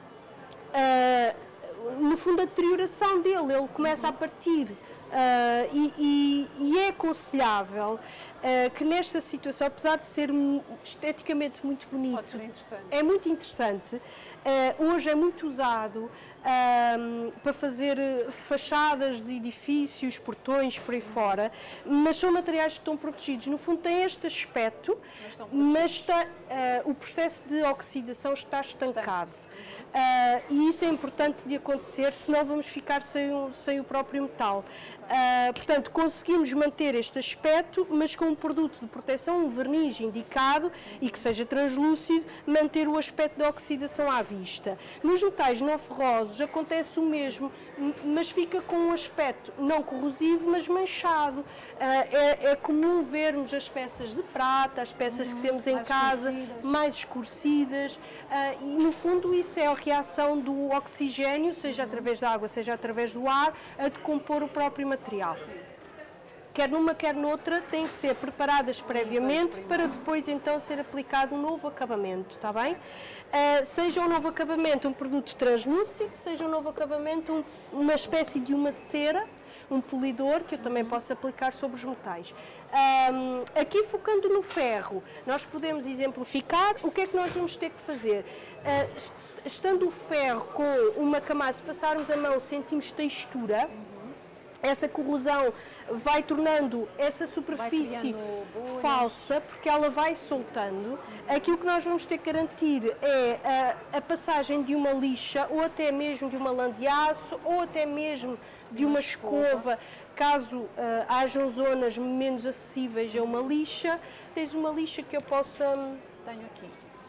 uh, no fundo a deterioração dele, ele começa a partir uh, e, e, e é aconselhável uh, que nesta situação, apesar de ser esteticamente muito bonito, Pode ser interessante. é muito interessante, uh, hoje é muito usado uh, para fazer fachadas de edifícios, portões, por aí fora, mas são materiais que estão protegidos. No fundo tem este aspecto, mas, mas está, uh, o processo de oxidação está estancado. Uh, e isso é importante de acontecer, senão vamos ficar sem o, sem o próprio metal. Uh, portanto, conseguimos manter este aspecto, mas com um produto de proteção, um verniz indicado e que seja translúcido, manter o aspecto da oxidação à vista. Nos metais não ferrosos acontece o mesmo, mas fica com um aspecto não corrosivo, mas manchado. Uh, é, é comum vermos as peças de prata, as peças uhum, que temos em casa, escurecidas. mais escurecidas, uh, e no fundo isso é a reação do oxigênio, seja através da água, seja através do ar, a decompor o próprio material. quer numa, quer noutra, têm que ser preparadas previamente para depois então ser aplicado um novo acabamento, está bem? Uh, seja um novo acabamento um produto translúcido, seja um novo acabamento um, uma espécie de uma cera, um polidor que eu também posso aplicar sobre os metais. Um, aqui focando no ferro, nós podemos exemplificar o que é que nós vamos ter que fazer. Uh, estando o ferro com uma camada, se passarmos a mão sentimos textura, essa corrosão vai tornando essa superfície falsa, porque ela vai soltando. Aquilo que nós vamos ter que garantir é a, a passagem de uma lixa, ou até mesmo de uma lã de aço, ou até mesmo de uma escova, caso uh, hajam zonas menos acessíveis a uma lixa. Tens uma lixa que eu possa... Tenho aqui.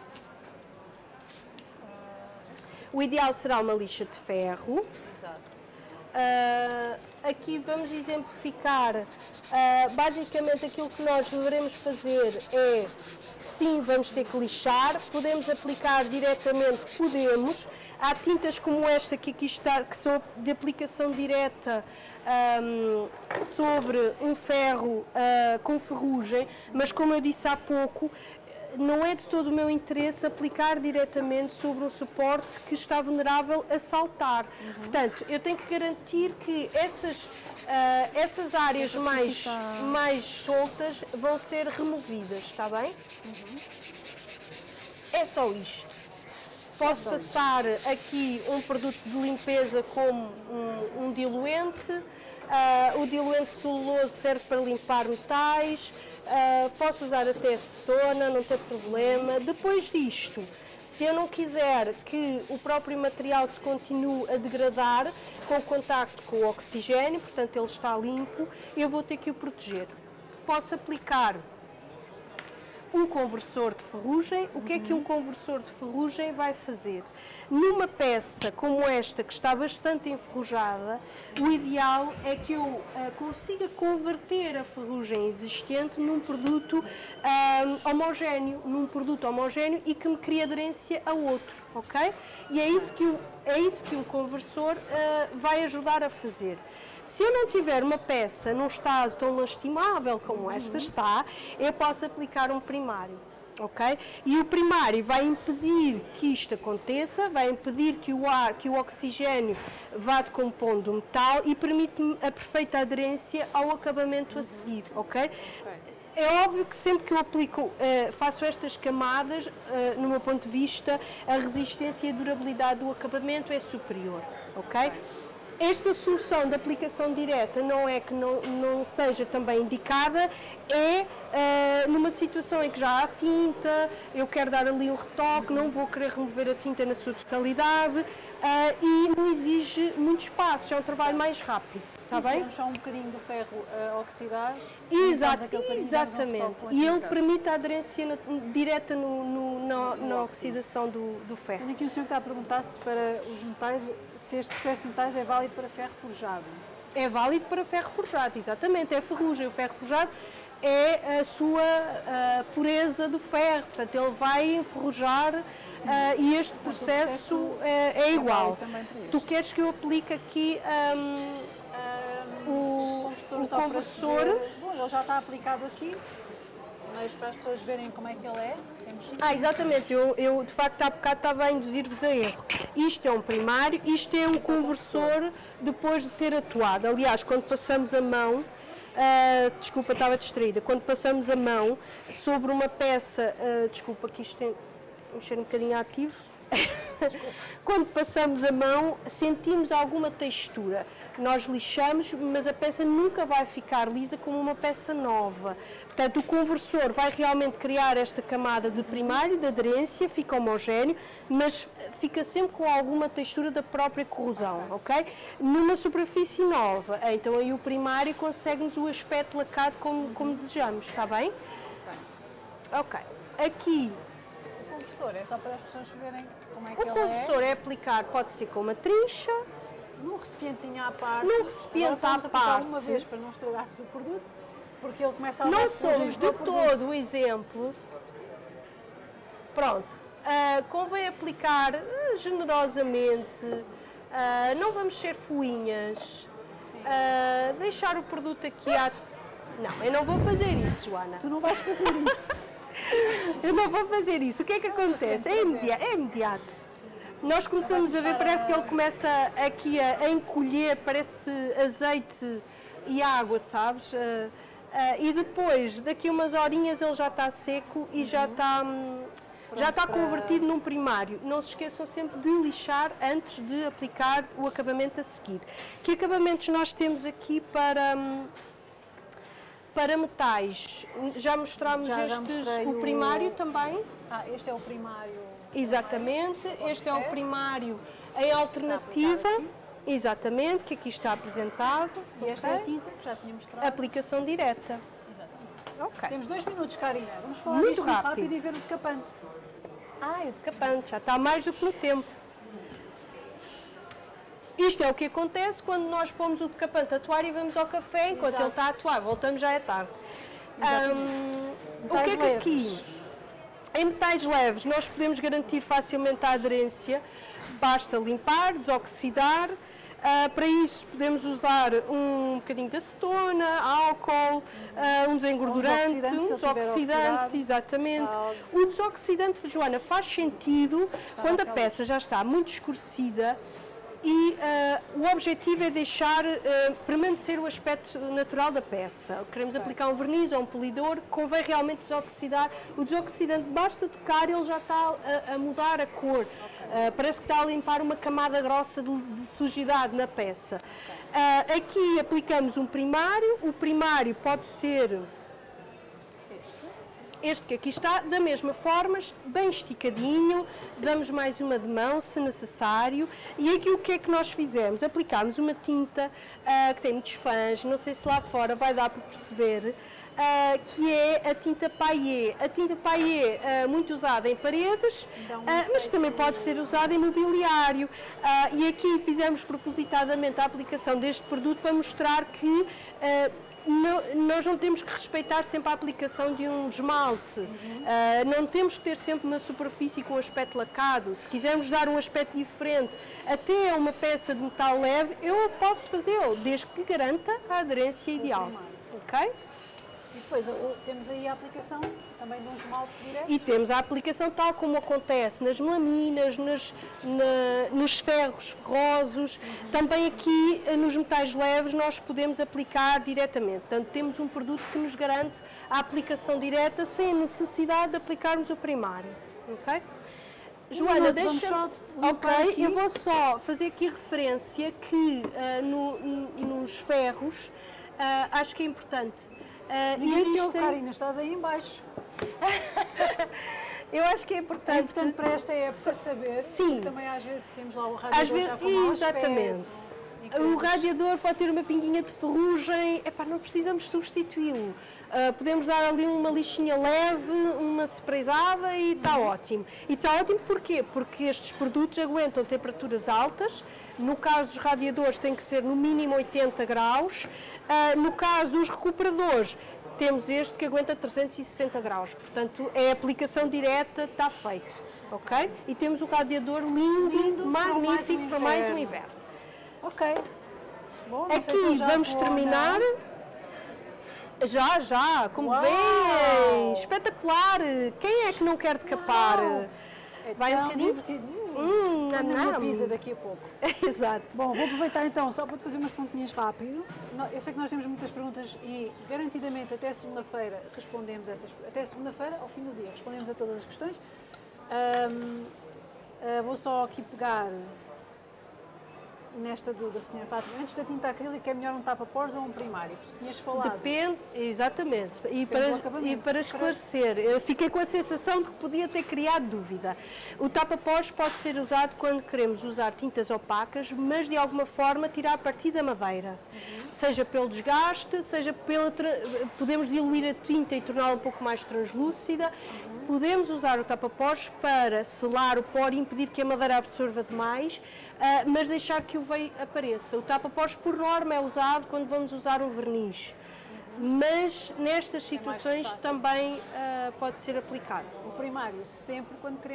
O ideal será uma lixa de ferro. Exato. Uh, aqui vamos exemplificar, uh, basicamente aquilo que nós devemos fazer é, sim, vamos ter que lixar, podemos aplicar diretamente, podemos, há tintas como esta que aqui está, que são de aplicação direta um, sobre um ferro uh, com ferrugem, mas como eu disse há pouco, não é de todo o meu interesse aplicar diretamente sobre um suporte que está vulnerável a saltar. Uhum. Portanto, eu tenho que garantir que essas, uh, essas áreas mais, mais soltas vão ser removidas, está bem? Uhum. É só isto. Posso passar aqui um produto de limpeza como um, um diluente. Uh, o diluente celuloso serve para limpar metais. Uh, posso usar até acetona, não tem problema. Depois disto, se eu não quiser que o próprio material se continue a degradar com o contacto com o oxigênio, portanto ele está limpo, eu vou ter que o proteger. Posso aplicar um conversor de ferrugem. O que é que um conversor de ferrugem vai fazer? Numa peça como esta, que está bastante enferrujada, o ideal é que eu uh, consiga converter a ferrugem existente num produto uh, homogéneo, num produto homogéneo e que me crie aderência a outro, ok? E é isso que, o, é isso que um conversor uh, vai ajudar a fazer. Se eu não tiver uma peça num estado tão lastimável como esta está, eu posso aplicar um primário, ok? E o primário vai impedir que isto aconteça, vai impedir que o ar, que o oxigênio vá decompondo o metal e permite-me a perfeita aderência ao acabamento a seguir, ok? É óbvio que sempre que eu aplico, uh, faço estas camadas, uh, no meu ponto de vista, a resistência e a durabilidade do acabamento é superior, ok? Esta solução de aplicação direta não é que não, não seja também indicada, é uh, numa situação em que já há tinta, eu quero dar ali um retoque, não vou querer remover a tinta na sua totalidade uh, e não exige muito espaço, é um trabalho mais rápido. Está bem? Sim, só um bocadinho do ferro a oxidar. Exato, exatamente. Um e ele permite a aderência na, direta no, no, na, na oxidação do, do ferro. Tenho aqui um senhor que está a perguntar se para os metais, se este processo de metais é válido para ferro forjado. É válido para ferro forjado, exatamente. É ferrugem. O ferro forjado é a sua a pureza do ferro, portanto ele vai enferrujar uh, e este processo, o processo é, é igual. Tu queres que eu aplique aqui um, Um, o conversor, o só conversor. Para ver. Bom, ele já está aplicado aqui, mas para as pessoas verem como é que ele é, temos Ah, exatamente, eu, eu de facto há bocado estava a induzir-vos a erro. Isto é um primário, isto é um conversor depois de ter atuado. Aliás, quando passamos a mão, uh, desculpa, estava distraída, quando passamos a mão sobre uma peça, uh, desculpa que isto tem mexer um bocadinho ativo. Quando passamos a mão, sentimos alguma textura. Nós lixamos, mas a peça nunca vai ficar lisa como uma peça nova. Portanto, o conversor vai realmente criar esta camada de primário, de aderência, fica homogéneo, mas fica sempre com alguma textura da própria corrosão, ok? Numa superfície nova, então aí o primário consegue-nos o aspecto lacado como, como desejamos, está bem? Ok. Aqui O conversor é só para as pessoas verem como é que o ele conversor é. é aplicar, pode ser com uma trincha, Num recipientinho à parte. Num recipiente à parte. Uma vez para não estragarmos o produto, porque ele começa a não somos de todo o exemplo. Pronto, uh, convém aplicar uh, generosamente, uh, não vamos ser fuinhas, uh, deixar o produto aqui à, Não, eu não vou fazer isso, Joana. Tu não vais fazer isso. Eu não vou fazer isso. O que é que acontece? É imediato. É imediato. Nós começamos a ver, parece que ele começa aqui a, a encolher, parece azeite e água, sabes? Uh, uh, e depois, daqui a umas horinhas, ele já está seco e já está, hum, já está convertido num primário. Não se esqueçam sempre de lixar antes de aplicar o acabamento a seguir. Que acabamentos nós temos aqui para... Hum, Para metais, já mostramos Já- já estes, mostrei o o- primário também. Ah, este é o primário. Exatamente, este é o primário em alternativa, aplicado exatamente, que aqui está apresentado. E esta é a ok? tinta que já tinha mostrado. Aplicação direta. Exatamente. Ok. Temos dois minutos, Karina. Vamos falar Muito disto muito rápido. rápido e ver o decapante. Ah, é o decapante, já está mais do que no tempo. Isto é o que acontece quando nós pomos o decapante a atuar e vamos ao café enquanto Exato. ele está a atuar. Voltamos já é tarde. Exatamente. Hum, o Metais que é que leves. aqui? Em metais leves nós podemos garantir facilmente a aderência. Basta limpar, desoxidar. Ah, para isso podemos usar um bocadinho de acetona, álcool, ah, um desengordurante, desoxidante, se um ele tiver desoxidante, oxidado. exatamente. Tal. O desoxidante, Joana, faz sentido quando a naquela- peça já está muito escurecida e ah, o objetivo é deixar ah, permanecer o aspecto natural da peça. Queremos aplicar um verniz ou um polidor, convém realmente desoxidar. O desoxidante, basta tocar, ele já está a, a mudar a cor. Ah, parece que está a limpar uma camada grossa de, de sujidade na peça. Ah, aqui aplicamos um primário. O primário pode ser este que aqui está, da mesma forma, bem esticadinho, damos mais uma de mão se necessário. E aqui o que é que nós fizemos? Aplicámos uma tinta ah, que tem muitos fãs, não sei se lá fora vai dar para perceber, ah, que é a tinta Paillé. A tinta Paillé, ah, muito usada em paredes, Dá um ah, mas efeito- também pode ser usada em mobiliário. Ah, e aqui fizemos propositadamente a aplicação deste produto para mostrar que ah, não- nós não temos que respeitar sempre a aplicação de um esmalte, uh, não temos que ter sempre uma superfície com aspecto lacado. Se quisermos dar um aspecto diferente até a uma peça de metal leve, eu posso fazê-lo, desde que garanta a aderência ideal. Ok? E depois o- temos aí a aplicação também de um esmalte direto. E temos a aplicação tal como acontece nas melaminas, nas, na- nos ferros ferrosos, também aqui eh, nos metais leves nós podemos aplicar diretamente. Portanto, temos um produto que nos garante a aplicação direta sem a necessidade de aplicarmos o primário. Ok? Joana, minuto, vamos deixa só limpar Ok, aqui. eu vou só fazer aqui referência que ah, no- no- nos ferros, ah, acho que é importante. ah, Ninguém te ouve, existem- Karina, estás aí em baixo. Eu acho que é É importante. importante para esta época saber. Sim. Porque também às vezes temos lá o radiador Às vezes, já com mau exatamente. aspecto, e O queremos- radiador pode ter uma pinguinha de ferrugem, epá, não precisamos substituí-lo. Ah, podemos dar ali uma lixinha leve, uma sprayzada e está ótimo. E está ótimo porquê? Porque estes produtos aguentam temperaturas altas. No caso dos radiadores tem que ser no mínimo oitenta graus. Ah, no caso dos recuperadores, temos este que aguenta trezentos e sessenta graus, portanto é aplicação direta, está feito, ok? E temos o radiador lindo, Lindo para mais um magnífico para mais um inverno. inverno. Ok. Bom, não sei se eu Aqui já vamos vou terminar. olhar. Já, já, como Uau! vêem, espetacular! Quem é que não quer decapar? Uau! É Vai um tão bocadinho? divertido. Hum, Hum, nam, na minha nam. pizza daqui a pouco. Exato. Bom, vou aproveitar então só para te fazer umas pontinhas rápido. No- Eu sei que nós temos muitas perguntas e garantidamente até segunda-feira respondemos essas. Até segunda-feira, ao fim do dia, respondemos a todas as questões. Ahm, ah, vou só aqui pegar nesta do, da senhora Fátima. Antes da tinta acrílica, é melhor um tapa-poros ou um primário? Tu tinhas falado. Depende, exatamente. E do para, acabamento. e para esclarecer, eu fiquei com a sensação de que podia ter criado dúvida. O tapa-pós pode ser usado quando queremos usar tintas opacas, mas de alguma forma tirar partido da madeira. Uhum. Seja pelo desgaste, seja pela... tra- podemos diluir a tinta e torná-la um pouco mais translúcida. Uhum. Podemos usar o tapa-pós para selar o pó e impedir que a madeira absorva demais, ah, mas deixar que o veio apareça. O tapa-pós, por norma, é usado quando vamos usar um verniz, mas nestas situações versátil. também ah, pode ser aplicado. O primário, sempre quando queremos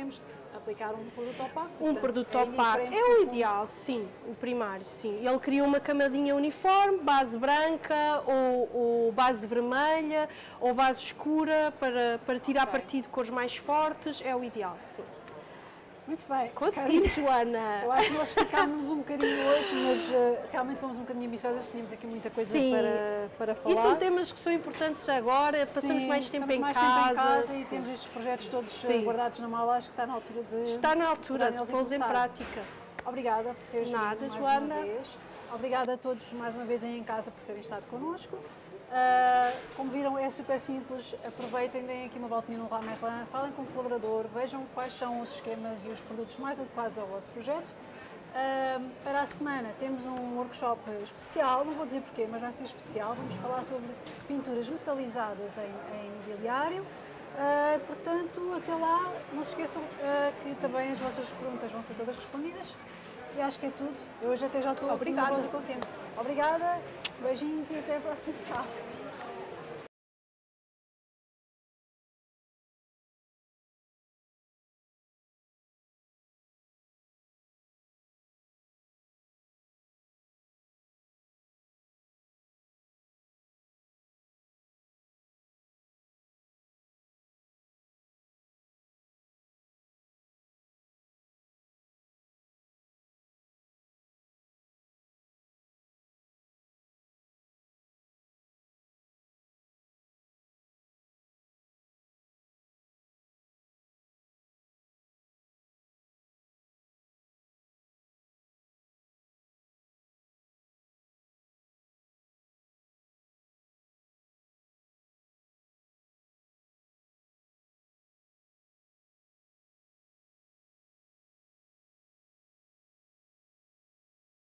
aplicar um produto opaco. Um portanto, produto é opaco indiferente é se o for- ideal, sim, o primário, sim. Ele cria uma camadinha uniforme, base branca ou, ou base vermelha ou base escura para, para tirar Ok. partido de cores mais fortes, é o ideal, sim. Muito bem. Consegui, Karina, Joana! eu acho que nós esticámos um bocadinho hoje, mas eh, realmente fomos um bocadinho ambiciosas, tínhamos aqui muita coisa Sim. para, para falar. E são temas que são importantes agora, passamos Sim, mais tempo estamos em mais casa. tempo em casa e sim. temos estes projetos todos Sim. guardados na mala, acho que está na altura de Está na altura pegar de neles e pô-los em começar. prática. Obrigada por teres Nada, vindo mais Joana. uma vez. Obrigada a todos mais uma vez aí em casa por terem estado connosco. Uh, como viram, é super simples. Aproveitem, deem aqui uma voltinha no Leroy Merlin, falem com o colaborador, vejam quais são os esquemas e os produtos mais adequados ao vosso projeto. Uh, para a semana temos um workshop especial, não vou dizer porquê, mas vai ser especial. Vamos falar sobre pinturas metalizadas em, em mobiliário. Uh, portanto, até lá, não se esqueçam uh, que também as vossas perguntas vão ser todas respondidas. E acho que é tudo. Eu hoje até já estou Obrigada. nervosa com o tempo. Obrigada, beijinhos e até a próxima sábado.